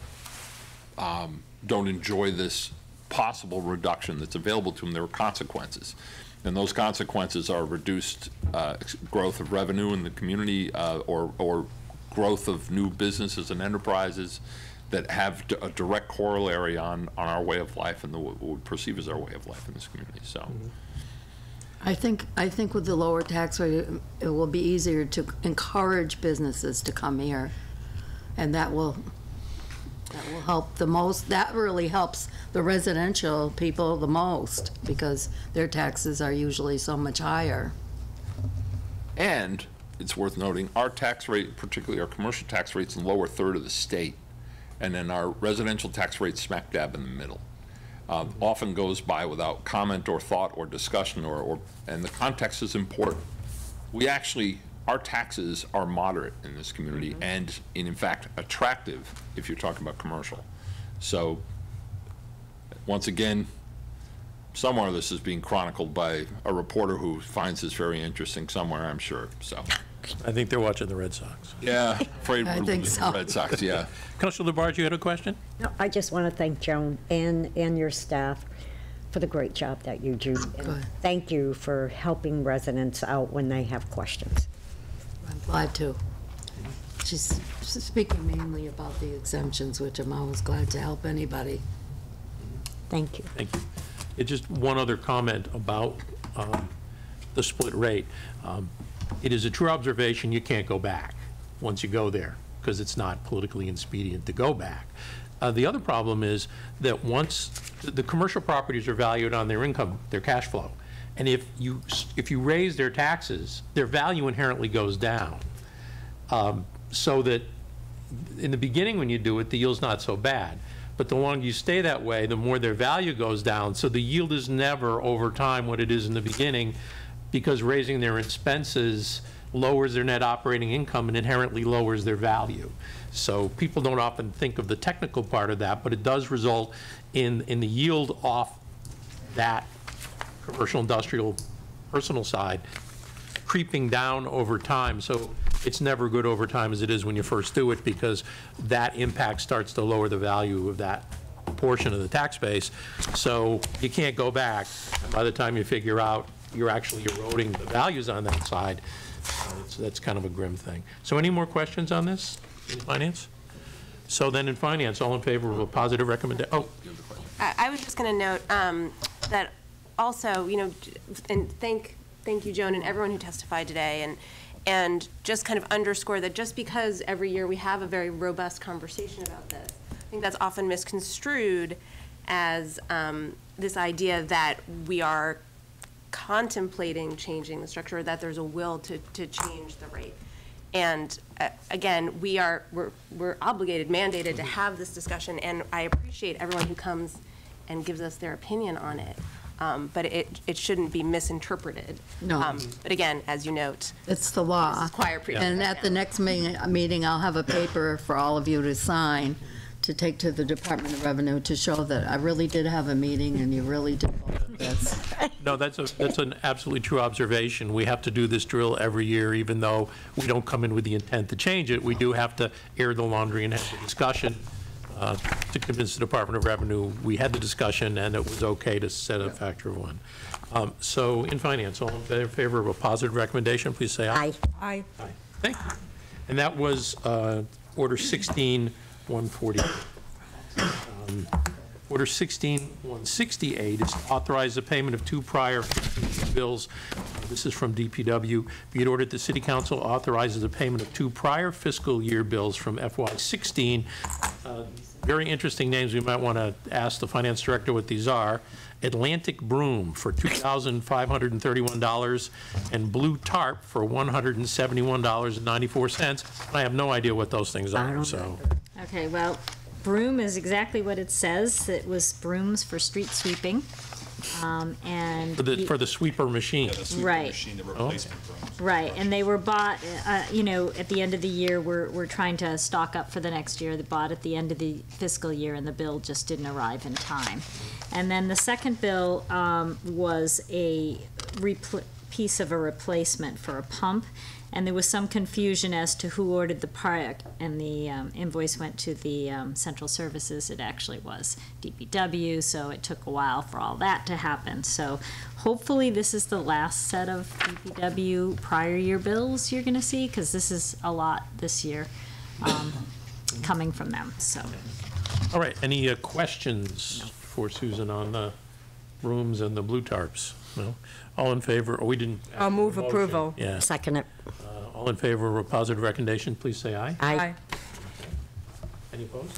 um, don't enjoy this possible reduction that's available to them, there are consequences. And those consequences are reduced uh, growth of revenue in the community uh, or, or growth of new businesses and enterprises that have a direct corollary on, on our way of life and the, what we perceive as our way of life in this community. So, mm-hmm. I think, I think with the lower tax rate, it- it will be easier to encourage businesses to come here. And that will, that will help the most, that really helps the residential people the most because their taxes are usually so much higher. And it's worth noting, our tax rate, particularly our commercial tax rate's in the lower third of the state. And then our residential tax rate smack dab in the middle. Uh, often goes by without comment or thought or discussion, or, or and the context is important. We actually, our taxes are moderate in this community, mm-hmm. and in, in fact attractive if you're talking about commercial. So once again, somewhere this is being chronicled by a reporter who finds this very interesting somewhere, I'm sure. So I think they're watching the Red Sox. yeah, afraid I we're think losing so. the Red Sox. Yeah. Councilor Labarge, you had a question? No, I just want to thank Joan and, and your staff for the great job that you do. And thank you for helping residents out when they have questions. I'm glad to. She's she's speaking mainly about the exemptions, which I'm always glad to help anybody. Thank you. Thank you. It's just one other comment about um, the split rate. Um, It is a true observation, you can't go back once you go there, because it's not politically expedient to go back. Uh, the other problem is that once the, the commercial properties are valued on their income, their cash flow, and if you if you raise their taxes, their value inherently goes down. Um, so that in the beginning when you do it, the yield's not so bad. But the longer you stay that way, the more their value goes down. So the yield is never over time what it is in the beginning, because raising their expenses lowers their net operating income and inherently lowers their value. So people don't often think of the technical part of that, but it does result in, in the yield off that commercial, industrial, personal side creeping down over time. So it's never good over time as it is when you first do it, because that impact starts to lower the value of that portion of the tax base. So you can't go back. By the time you figure out you're actually eroding the values on that side, uh, so that's kind of a grim thing. So any more questions on this in finance? So then in finance, all in favor of a positive recommendation? Oh, I I was just going to note um, that also, you know, and thank thank you, Joan, and everyone who testified today, and and just kind of underscore that just because every year we have a very robust conversation about this, I think that's often misconstrued as um, this idea that we are contemplating changing the structure, or that there's a will to, to change the rate. And uh, again, we are, we're, we're obligated, mandated to have this discussion, and I appreciate everyone who comes and gives us their opinion on it. Um, but it, it shouldn't be misinterpreted. No. Um, but again, as you note, It's the law. This is choir preaching And right at the next meeting, meeting, I'll have a paper for all of you to sign to take to the Department of Revenue to show that I really did have a meeting and you really did vote for this. no, that's a, that's an absolutely true observation. We have to do this drill every year, even though we don't come in with the intent to change it. We do have to air the laundry and have the discussion uh, to convince the Department of Revenue we had the discussion and it was okay to set a factor of one. Um, so in finance, all in favor of a positive recommendation, please say aye. Aye. Aye. Thank you. And that was uh, Order sixteen one forty. Um, Order sixteen one sixty-eight is to authorize the payment of two prior bills. This is from D P W. Be it ordered the City Council authorizes the payment of two prior fiscal year bills from F Y sixteen. Uh, very interesting names. We might want to ask the Finance Director what these are. Atlantic Broom for two thousand five hundred thirty-one dollars and Blue Tarp for one hundred seventy-one dollars and ninety-four cents. I have no idea what those things are, so. Okay, well, broom is exactly what it says. It was brooms for street sweeping. Um, and For the, for the sweeper machine. Yeah, the sweeper Right. machine, the replacement brooms. Right, and they were bought, uh, you know, at the end of the year, we're, we're trying to stock up for the next year. They bought at the end of the fiscal year, and the bill just didn't arrive in time. And then the second bill um, was a repl- piece of a replacement for a pump, and there was some confusion as to who ordered the part, and the um, invoice went to the um, central services. It actually was D P W, so it took a while for all that to happen. So hopefully this is the last set of D P W prior year bills you're gonna see, because this is a lot this year um, coming from them, so. All right, any uh, questions for Susan on the rooms and the blue tarps? No? All in favor, or we didn't? I'll move Motion. approval. Yeah. Second it. Uh, All in favor of a positive recommendation, please say aye. Aye. Any opposed?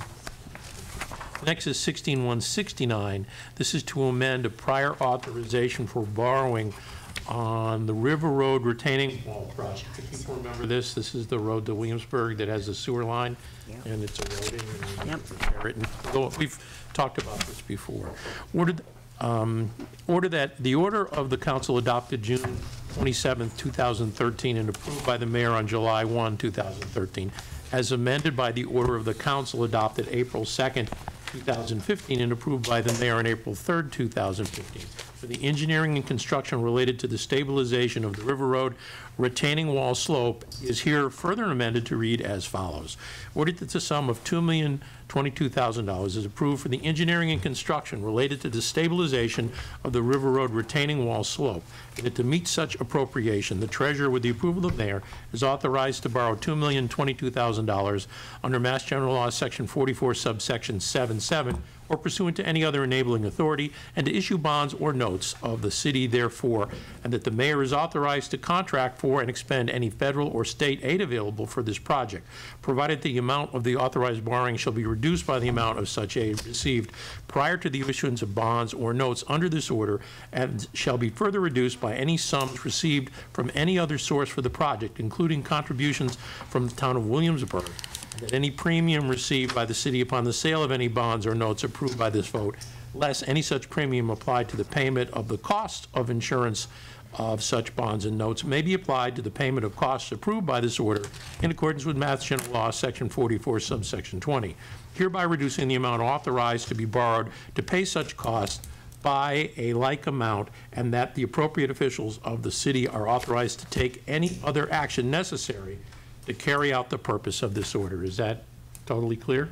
Next is sixteen one sixty-nine. This is to amend a prior authorization for borrowing on the River Road retaining wall project. If people remember this, this is the road to Williamsburg that has a sewer line, and it's eroding, and we need to repair it. And though we've talked about this before. Ordered, um, order that the order of the council adopted June twenty-seventh, two thousand thirteen, and approved by the mayor on July first, two thousand thirteen, as amended by the order of the council adopted April second, two thousand fifteen, and approved by the mayor on April third, two thousand fifteen, for the engineering and construction related to the stabilization of the River Road retaining wall slope is here further amended to read as follows. Ordered that the sum of two million twenty-two thousand dollars is approved for the engineering and construction related to the stabilization of the River Road retaining wall slope, and that to meet such appropriation, the treasurer, with the approval of the mayor, is authorized to borrow two million twenty-two thousand dollars under Mass General Law, Section forty-four, subsection seven seven, or pursuant to any other enabling authority, and to issue bonds or notes of the city therefore, and that the mayor is authorized to contract for and expend any federal or state aid available for this project, provided the amount of the authorized borrowing shall be reduced by the amount of such aid received prior to the issuance of bonds or notes under this order, and shall be further reduced by any sums received from any other source for the project, including contributions from the town of Williamsburg, that any premium received by the city upon the sale of any bonds or notes approved by this vote, less any such premium applied to the payment of the cost of insurance of such bonds and notes, may be applied to the payment of costs approved by this order in accordance with Mass General Law, Section forty-four, subsection twenty, hereby reducing the amount authorized to be borrowed to pay such costs by a like amount, and that the appropriate officials of the city are authorized to take any other action necessary to carry out the purpose of this order. Is that totally clear?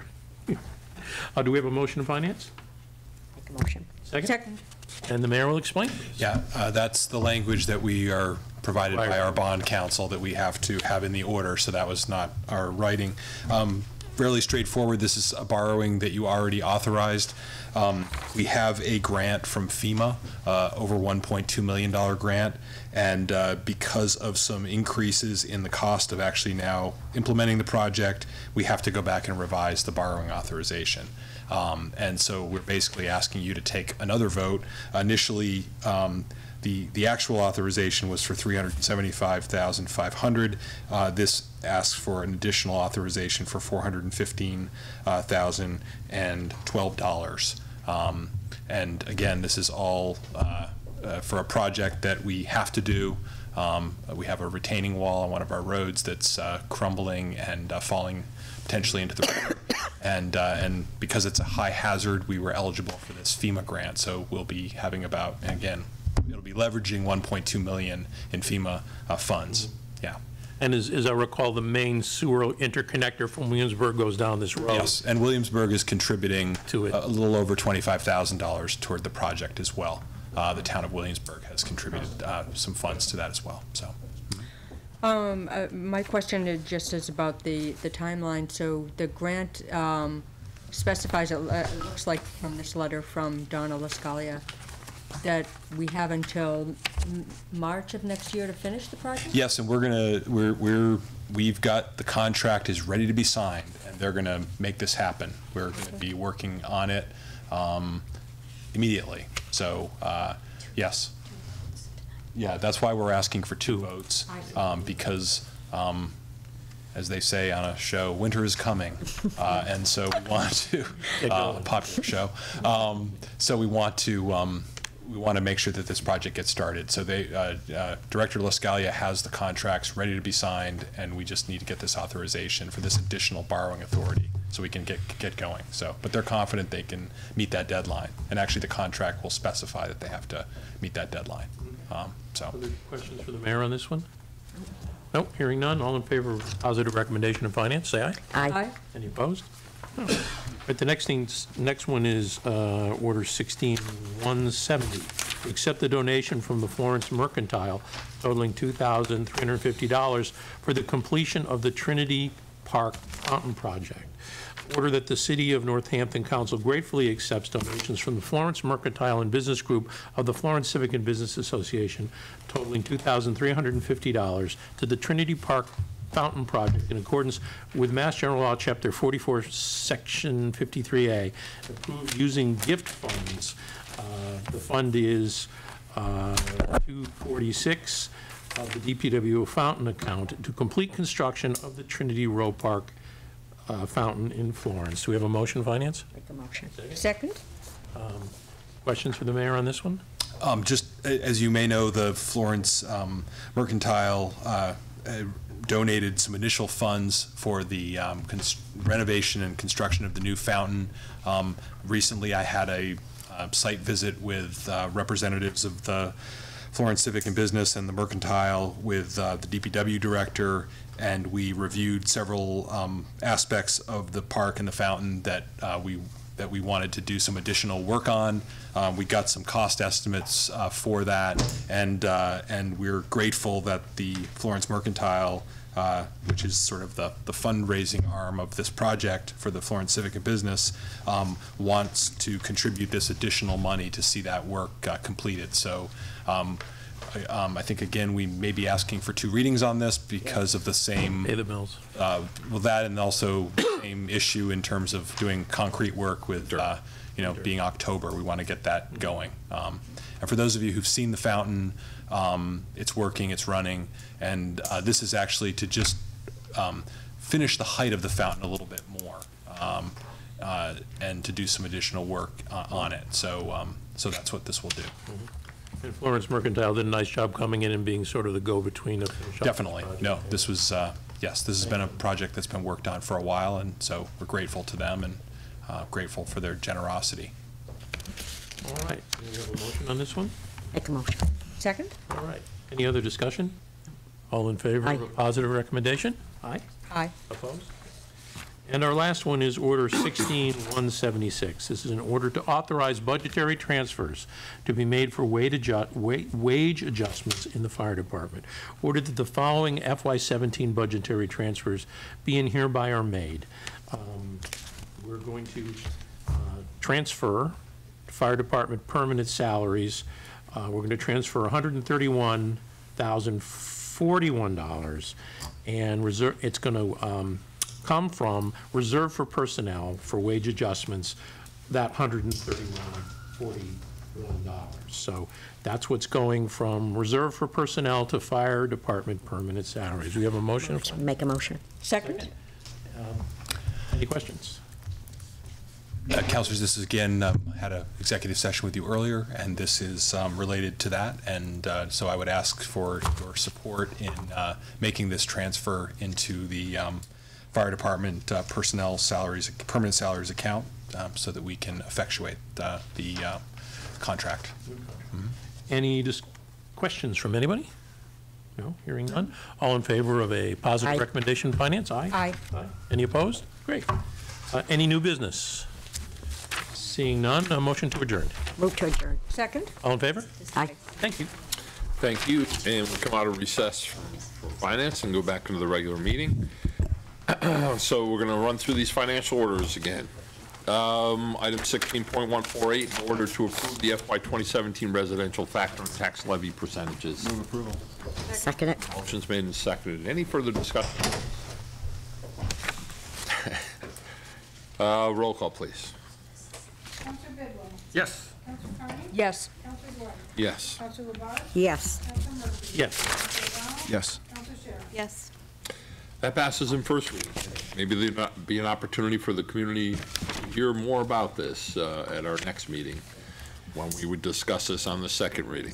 uh, do we have a motion of finance? Make a motion. Second? Second. And the mayor will explain. Yeah, uh, that's the language that we are provided by our bond counsel that we have to have in the order, so that was not our writing. Um, fairly straightforward. This is a borrowing that you already authorized. Um, we have a grant from FEMA, uh, over one point two million dollars grant, and uh, because of some increases in the cost of actually now implementing the project, we have to go back and revise the borrowing authorization. Um, and so we're basically asking you to take another vote. Initially, um, the, the actual authorization was for three hundred seventy-five thousand five hundred dollars. Uh, this asks for an additional authorization for four hundred fifteen thousand twelve dollars. Um, and again, this is all uh, uh, for a project that we have to do. Um, we have a retaining wall on one of our roads that's uh, crumbling and uh, falling potentially into the river. And, uh, and because it's a high hazard, we were eligible for this FEMA grant. So we'll be having about, and again, it'll be leveraging one point two million dollars in FEMA uh, funds. Yeah. And as, as I recall, the main sewer interconnector from Williamsburg goes down this road. Yes, and Williamsburg is contributing to it. a little over twenty-five thousand dollars toward the project as well. Uh, the town of Williamsburg has contributed uh, some funds to that as well. So. Um, uh, my question is just is about the, the timeline. So the grant um, specifies, it uh, it looks like from this letter from Donna Lascalia, that we have until M- March of next year to finish the project? Yes, and we're gonna, we're, we're, we've got, the contract is ready to be signed, and they're gonna make this happen. We're gonna be working on it um, immediately. So, uh, yes. Yeah, that's why we're asking for two votes, um, because, um, as they say on a show, winter is coming, uh, and so we want to, uh, a popular show. Um, so we want to, um, we want to make sure that this project gets started. So they, uh, uh, Director Lascalia has the contracts ready to be signed, and we just need to get this authorization for this additional borrowing authority so we can get get going. So, but they're confident they can meet that deadline, and actually the contract will specify that they have to meet that deadline. Um, so. Other questions for the mayor on this one? Nope, hearing none. All in favor of positive recommendation of finance, say aye. Aye. Any opposed? No. But the next thing, next one is uh, Order sixteen one seventy. Accept the donation from the Florence Mercantile totaling two thousand three hundred fifty dollars for the completion of the Trinity Park Fountain Project. Order that the City of Northampton Council gratefully accepts donations from the Florence Mercantile and Business Group of the Florence Civic and Business Association totaling two thousand three hundred fifty dollars to the Trinity Park Fountain Project in accordance with Mass General Law, Chapter forty-four, Section fifty-three A, approved using gift funds. Uh, the fund is uh, two forty-six of the D P W fountain account to complete construction of the Trinity Row Park uh, fountain in Florence. Do we have a motion, Finance? Make a motion. Second? Um, questions for the mayor on this one? Um, just a- as you may know, the Florence um, Mercantile uh, uh, donated some initial funds for the um, cons- renovation and construction of the new fountain. Um, recently, I had a uh, site visit with uh, representatives of the Florence Civic and Business and the Mercantile with uh, the D P W director, and we reviewed several um, aspects of the park and the fountain that uh, we that we wanted to do some additional work on. Um, we got some cost estimates uh, for that, and uh, and we're grateful that the Florence Mercantile, uh, which is sort of the, the fundraising arm of this project for the Florence Civic and Business, um, wants to contribute this additional money to see that work uh, completed. So um, I, um, I think, again, we may be asking for two readings on this because of the same... Pay the bills. Uh, well, that and also same issue in terms of doing concrete work with, uh, you know, being October. We want to get that going. Um, and for those of you who've seen the fountain, um, it's working, it's running, and uh, this is actually to just um, finish the height of the fountain a little bit more, um, uh, and to do some additional work uh, on it. So, um, so that's what this will do. Mm-hmm. And Florence Mercantile did a nice job coming in and being sort of the go-between of the shop. Definitely. No, this was, uh, yes, this has been a project that's been worked on for a while, and so we're grateful to them and uh, grateful for their generosity. All right. Do we have a motion on this one? Make a motion. Second? All right. Any other discussion? All in favor of a positive recommendation? Aye. Aye. Opposed? And our last one is Order sixteen one seventy-six. This is an order to authorize budgetary transfers to be made for wage adju- wa- wage adjustments in the fire department. Ordered that the following F Y seventeen budgetary transfers be and hereby are made. Um, We're going to uh, transfer fire department permanent salaries. Uh, We're going to transfer one hundred thirty-one thousand forty-one dollars, and reserve, it's going to um, come from reserve for personnel for wage adjustments, that one hundred thirty-one thousand forty-one dollars. So that's what's going from reserve for personnel to fire department permanent salaries. We have a motion? Make a motion. Second? Um, Any questions? Uh, Councilors, this is again, um, had an executive session with you earlier, and this is um, related to that, and uh, so I would ask for your support in uh, making this transfer into the um, fire department uh, personnel salaries, permanent salaries account, um, so that we can effectuate uh, the uh, contract. Mm-hmm. Any dis- questions from anybody? No, hearing none. All in favor of a positive Aye. recommendation, Finance? Aye. Aye. Aye. Any opposed? Great. Uh, Any new business? Seeing none, a motion to adjourn. Move to adjourn. Second? All in favor? Aye. Thank you. Thank you, and we come out of recess for finance and go back into the regular meeting. So we're going to run through these financial orders again. Um, Item sixteen point one four eight, in order to approve the F Y twenty seventeen residential factor and tax levy percentages. Move approval. Second it. Motion's made and seconded. Any further discussion? Uh, roll call, please. Counselor Bidwell. Yes. Counselor Carney. Yes. Counselor Dwight. Yes. Counselor LaBarge. Yes. Counselor Murphy. Yes. Counselor O'Donnell. Yes. Counselor Shara. Yes. That passes in first reading. Maybe there'll be an opportunity for the community to hear more about this uh, at our next meeting, when we would discuss this on the second reading.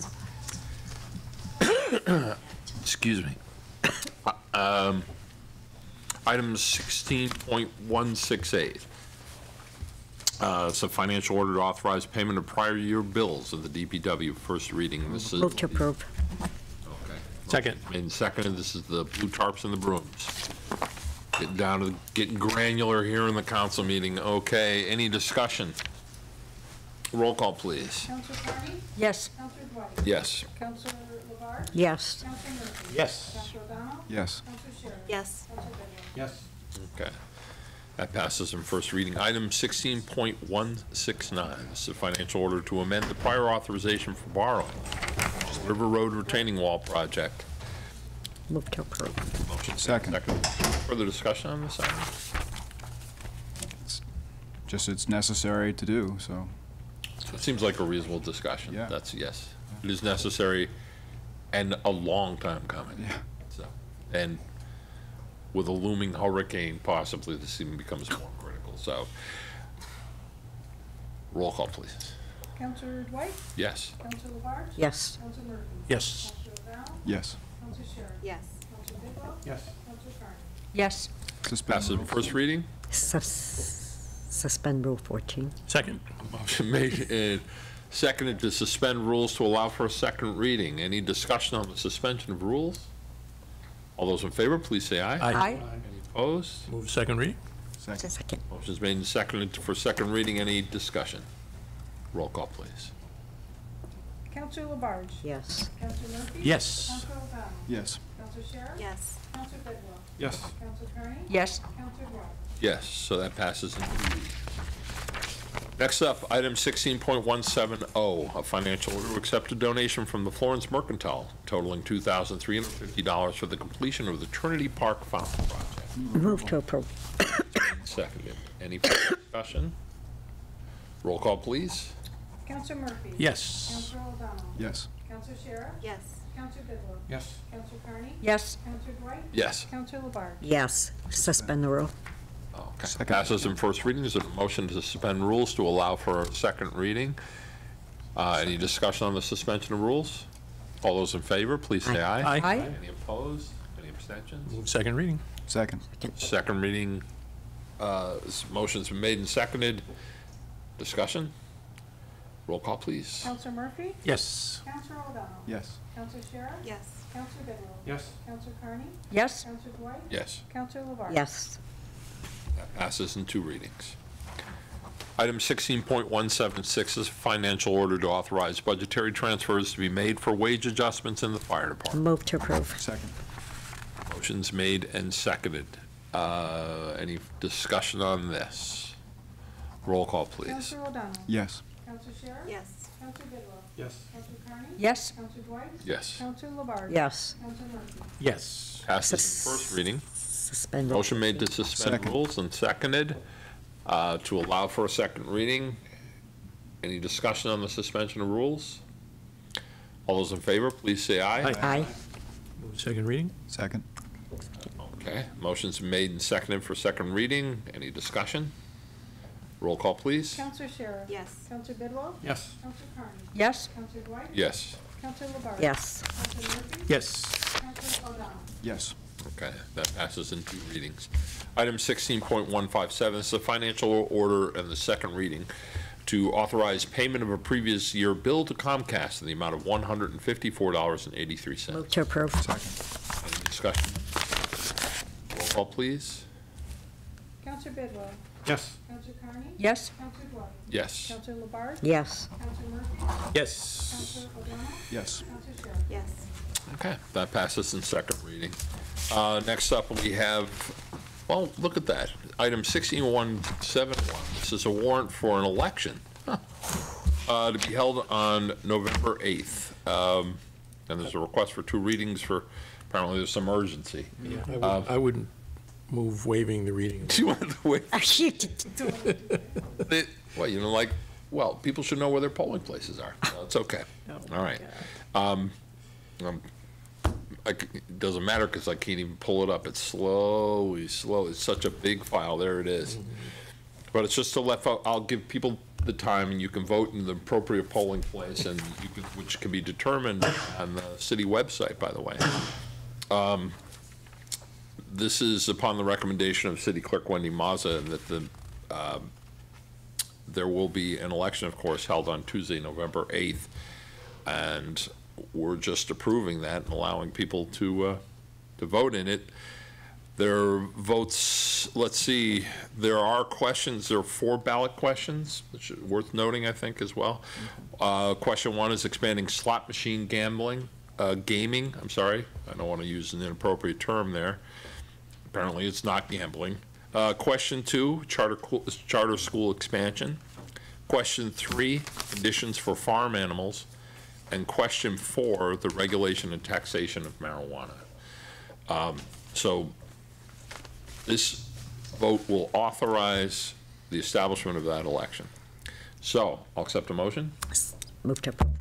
Excuse me. Um, Item sixteen point one six eight. Uh, it's a financial order to authorize payment of prior year bills of the D P W. First reading. This is Move to approve. okay. Second. Made and seconded. This is the blue tarps and the brooms. Getting down to getting granular here in the council meeting. Okay. Any discussion? Roll call, please. Counselor Carney. Yes. Counselor Dwight. Yes. Counselor LaBarge. Yes. Counselor Murphy. Yes. Counselor O'Donnell. Yes. Counselor Shara. Yes. Counselor Bidwell. Yes. Okay. That passes in first reading. Item sixteen point one six nine. This is a financial order to amend the prior authorization for borrowing. River Road retaining wall project. Move to approve. Motion Second. second. Further discussion on this item? Just it's necessary to do, so. It seems like a reasonable discussion. Yeah. That's yes. It is necessary and a long time coming. Yeah. So, and with a looming hurricane, possibly this even becomes more critical. So, roll call, please. Counselor Dwight. Yes. Counselor LaBarge. Yes. Counselor Murphy. Yes. Counselor O'Donnell. Yes. Counselor Shara. Yes. Counselor Bidwell. Yes. Counselor Carney. Yes. Suspend. Passes in first reading. Sus- Suspend Rule fourteen. Second. Motion made and seconded to suspend rules to allow for a second reading. Any discussion on the suspension of rules? All those in favor, please say aye. Aye. Aye. Any opposed? Move second reading. Second. Second. Motion's made and seconded for second reading. Any discussion? Roll call, please. Counselor LaBarge. Yes. Counselor Murphy. Yes. Counselor O'Donnell. Yes. Counselor Shara. Yes. Counselor Bidwell. Yes. Counselor Carney. Yes. Counselor Dwight. Yes, so that passes in two readings. Next up, item sixteen point one seven zero, a financial order to accept a donation from the Florence Mercantile totaling two thousand three hundred fifty dollars for the completion of the Trinity Park Fountain Project. Move to approve. Seconded. Any further discussion? Roll call, please. Counselor Murphy. Yes. Counselor O'Donnell. Yes. Counselor Shara. Yes. Counselor Bidwell. Yes. Counselor Carney. Yes. Counselor Dwight. Yes. Counselor LaBarge. Yes. Suspend the rule. Okay. Passes in first reading. Is there a motion to suspend rules to allow for a second reading? Uh, any discussion on the suspension of rules? All those in favor, please say aye. Aye. Aye. Any opposed? Any abstentions? Move second reading. Second. Second reading, uh, s- motion's been made and seconded. Discussion? Roll call, please. Counselor Murphy. Yes. Counselor O'Donnell. Yes. Counselor Shara. Yes. Counselor Bidwell. Yes. Counselor Carney. Yes. Counselor Dwight. Yes. Counselor LaBarge. Yes. That passes in two readings. Item sixteen point one seven six is a financial order to authorize budgetary transfers to be made for wage adjustments in the fire department. Move to approve. Second. Motion's made and seconded. Uh, Any discussion on this? Roll call, please. Counselor O'Donnell. Yes. Counselor Shara. Yes. Counselor Bidwell. Yes. Counselor Carney. Yes. Counselor Dwight. Yes. Counselor LaBarge. Yes. Counselor Murphy. Yes. Passes in first reading. Suspend rule. Motion made to suspend Second. rules and seconded uh, to allow for a second reading. Any discussion on the suspension of rules? All those in favor, please say aye. Aye. Aye. Move second reading. Second. Okay, motion's made and seconded for second reading. Any discussion? Roll call, please. Counselor Shara. Yes. Counselor Bidwell. Yes. Counselor Carney. Yes. Counselor Dwight. Yes. Counselor LaBarge. Yes. Counselor Murphy. Yes. Counselor O'Donnell. Yes. Okay, that passes in two readings. Item sixteen point one five seven is a financial order and the second reading to authorize payment of a previous year bill to Comcast in the amount of one hundred fifty-four dollars and eighty-three cents. Move to approve. Second. Any discussion? Roll call, please. Counselor Bidwell. Yes. Counselor Carney. Yes. Counselor Dwight. Yes. Counselor LaBarge. Yes. Counselor Murphy. Yes. Counselor O'Donnell. Yes. Counselor Shara. Yes. Okay, that passes in second reading. Uh, Next up, we have Well, look at that. Item sixteen one seventy-one. This is a warrant for an election huh. uh, to be held on November eighth. Um, and there's a request for two readings for, apparently there's some urgency. Yeah, I would, Uh, I wouldn't move waiving the reading. Do you want to waive? They- Well, you know, like, well, people should know where their polling places are. So it's okay. All right. Um, um, I c it doesn't matter because I can't even pull it up. It's slowly, slow. It's such a big file. There it is. But it's just to let, fo- I'll give people the time, and you can vote in the appropriate polling place, and you can, which can be determined on the city website, by the way. Um, this is upon the recommendation of City Clerk Wendy Mazza that the um, there will be an election, of course, held on Tuesday, November eighth, and we're just approving that and allowing people to uh, to vote in it. There are votes, let's see, there are questions, there are four ballot questions, which is worth noting, I think, as well. Uh, question one is expanding slot machine gambling, uh, gaming, I'm sorry, I don't want to use an inappropriate term there. Apparently it's not gambling. Uh, question two, charter, charter school expansion. Question three, conditions for farm animals. And question four, the regulation and taxation of marijuana. Um, so this vote will authorize the establishment of that election. So I'll accept a motion. Move to approve.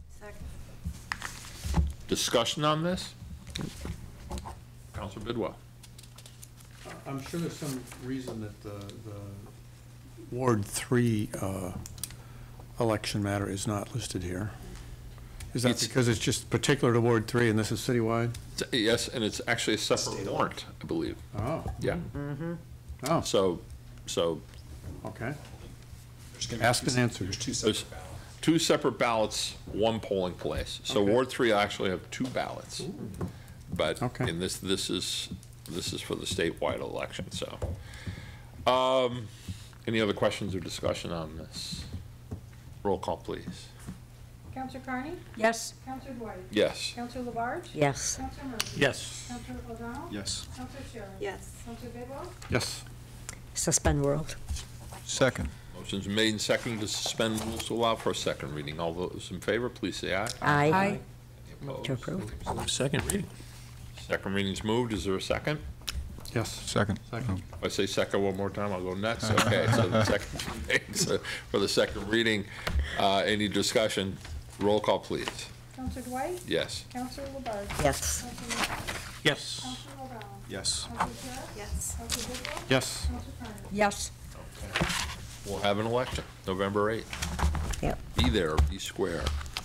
Discussion on this? Councilor Bidwell. I'm sure there's some reason that the, the Ward three uh, election matter is not listed here. Is that It's- because it's just particular to Ward three and this is citywide? Yes, and it's actually a separate warrant, I believe. Oh. Yeah. Mm-hmm. Oh. So, so. Okay. Asked and answered. There's two separate ballots. Two separate ballots, one polling place. So Okay. Ward three actually have two ballots. But Okay. in this, this is, this is for the statewide election, so. Um, any other questions or discussion on this? Roll call, please. Counselor Carney? Yes. Counselor Dwight? Yes. Counselor Labarge? Yes. Counselor Murphy? Yes. Counselor O'Donnell? Yes. Counselor Shara? Yes. Counselor Bidwell? Yes. Suspend rules. Second. Motion's made and seconded to suspend rules to allow for a second reading. All those in favor, please say aye. Aye. Aye. Any opposed? To approve. Second reading. Second reading's moved. Is there a second? Yes. Second. Second. If I say second one more time, I'll go nuts. Okay, so the second reading, so for the second reading, uh, any discussion? Roll call, please. Counselor Dwight? Yes. Counselor Labarge? Yes. Counselor Murphy? Yes. Counselor O'Donnell? Yes. Counselor Shara? Yes. Counselor Bidwell? Yes. Counselor Carney? Yes. We'll have an election, November eighth. Yep. Be there, be square.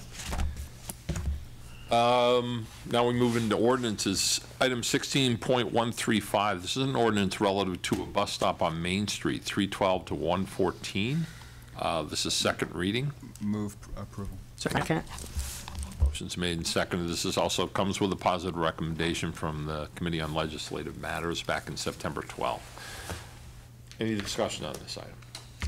Um, now we move into ordinances. Item sixteen point one three five. This is an ordinance relative to a bus stop on Main Street, three twelve to one fourteen. Uh, this is second reading. Move approval. Second. Motion's made and seconded. This is also comes with a positive recommendation from the Committee on Legislative Matters back in September twelfth. Any discussion on this item?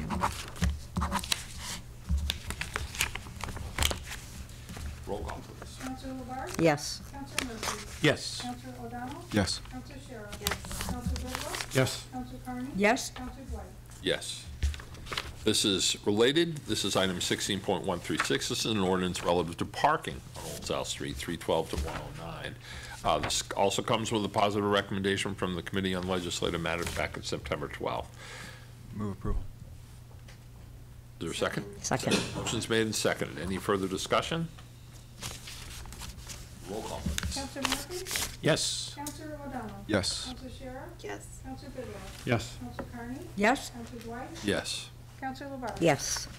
Roll call, please. Counselor Labarge? Yes. Counselor Murphy? Yes. Counselor O'Donnell? Yes. Counselor Shara? Yes. Counselor Bidwell? Yes. Counselor Carney? Yes. Counselor Dwight? Yes. This is related. This is item sixteen point one three six. This is an ordinance relative to parking on Old South Street, three twelve to one oh nine. Uh, this also comes with a positive recommendation from the Committee on Legislative Matters back in September twelfth. Move approval. Is there a second? Second. Motion's made and seconded. Any further discussion? Roll call, please. Counselor Murphy? Yes. Counselor O'Donnell? Yes. Counselor Shara? Yes. Counselor Bidwell? Yes. Counselor Carney? Yes. Counselor Dwight? Yes. Counselor Labarge? Yes.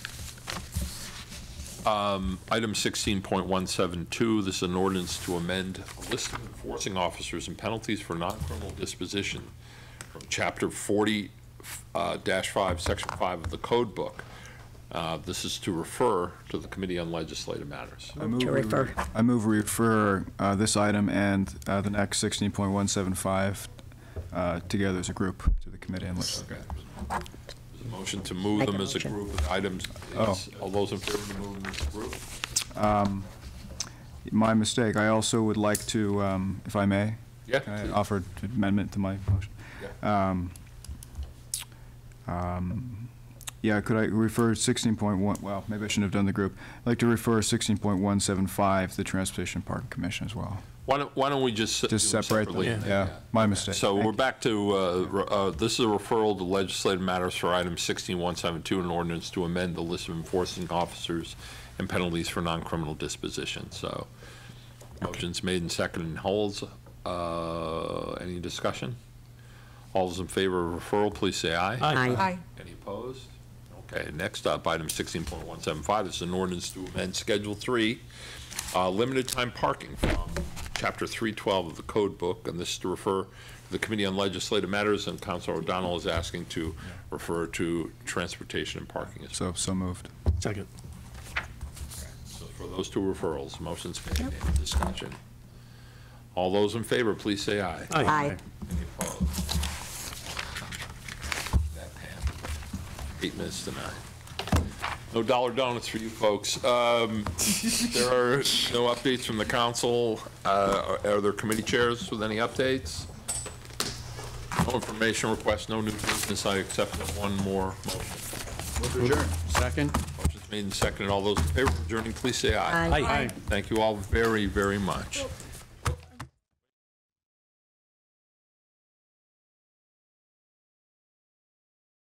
Um, Item sixteen point one seven two, this is an ordinance to amend a list of enforcing officers and penalties for non-criminal disposition from Chapter forty dash five, Section five of the Code Book. Uh, This is to refer to the Committee on Legislative Matters. I move To we- refer. I move we refer uh, this item and uh, the next sixteen point one seven five uh, together as a group to the Committee on Legislative Matters. There's a motion to move Make a them as a motion. group of items. Oh. Is all those in favor of moving them as a group? Um, My mistake. I also would like to, um, if I may, Yeah, can I please. offer an amendment to my motion? Yeah. um, um, yeah, could I refer sixteen point one, well, maybe I shouldn't have done the group. I'd like to refer sixteen point one seven five to the Transportation Parking Commission as well. Why don't, why don't we just do Just them separate them, separately? yeah, my mistake. So Thank we're you. back to, uh, re- uh, this is a referral to legislative matters for item sixteen one seventy-two, an ordinance to amend the list of enforcing officers and penalties for non-criminal disposition. So, motion's made and seconded and holds. Uh, Any discussion? All those in favor of referral, please say aye. Aye. Aye. Any opposed? Okay, next up, item sixteen point one seven five, this is an ordinance to amend Schedule three, uh, limited time parking from Chapter three twelve of the Code Book, and this is to refer to the Committee on Legislative Matters, and Councilor O'Donnell is asking to refer to Transportation and Parking as well. So, so moved. Second. So for those two referrals, motion's made, any discussion? All those in favor, please say aye. Aye. Aye. Any opposed? That passed. Eight minutes to nine. No dollar donuts for you folks. Um, There are no updates from the council. Uh, Are there committee chairs with any updates? No information request, no new business. I accept one more motion. Move to adjourn. Second. Motion's made and seconded. All those in favor of adjourning, please say aye. Aye. Aye. Thank you all very, very much.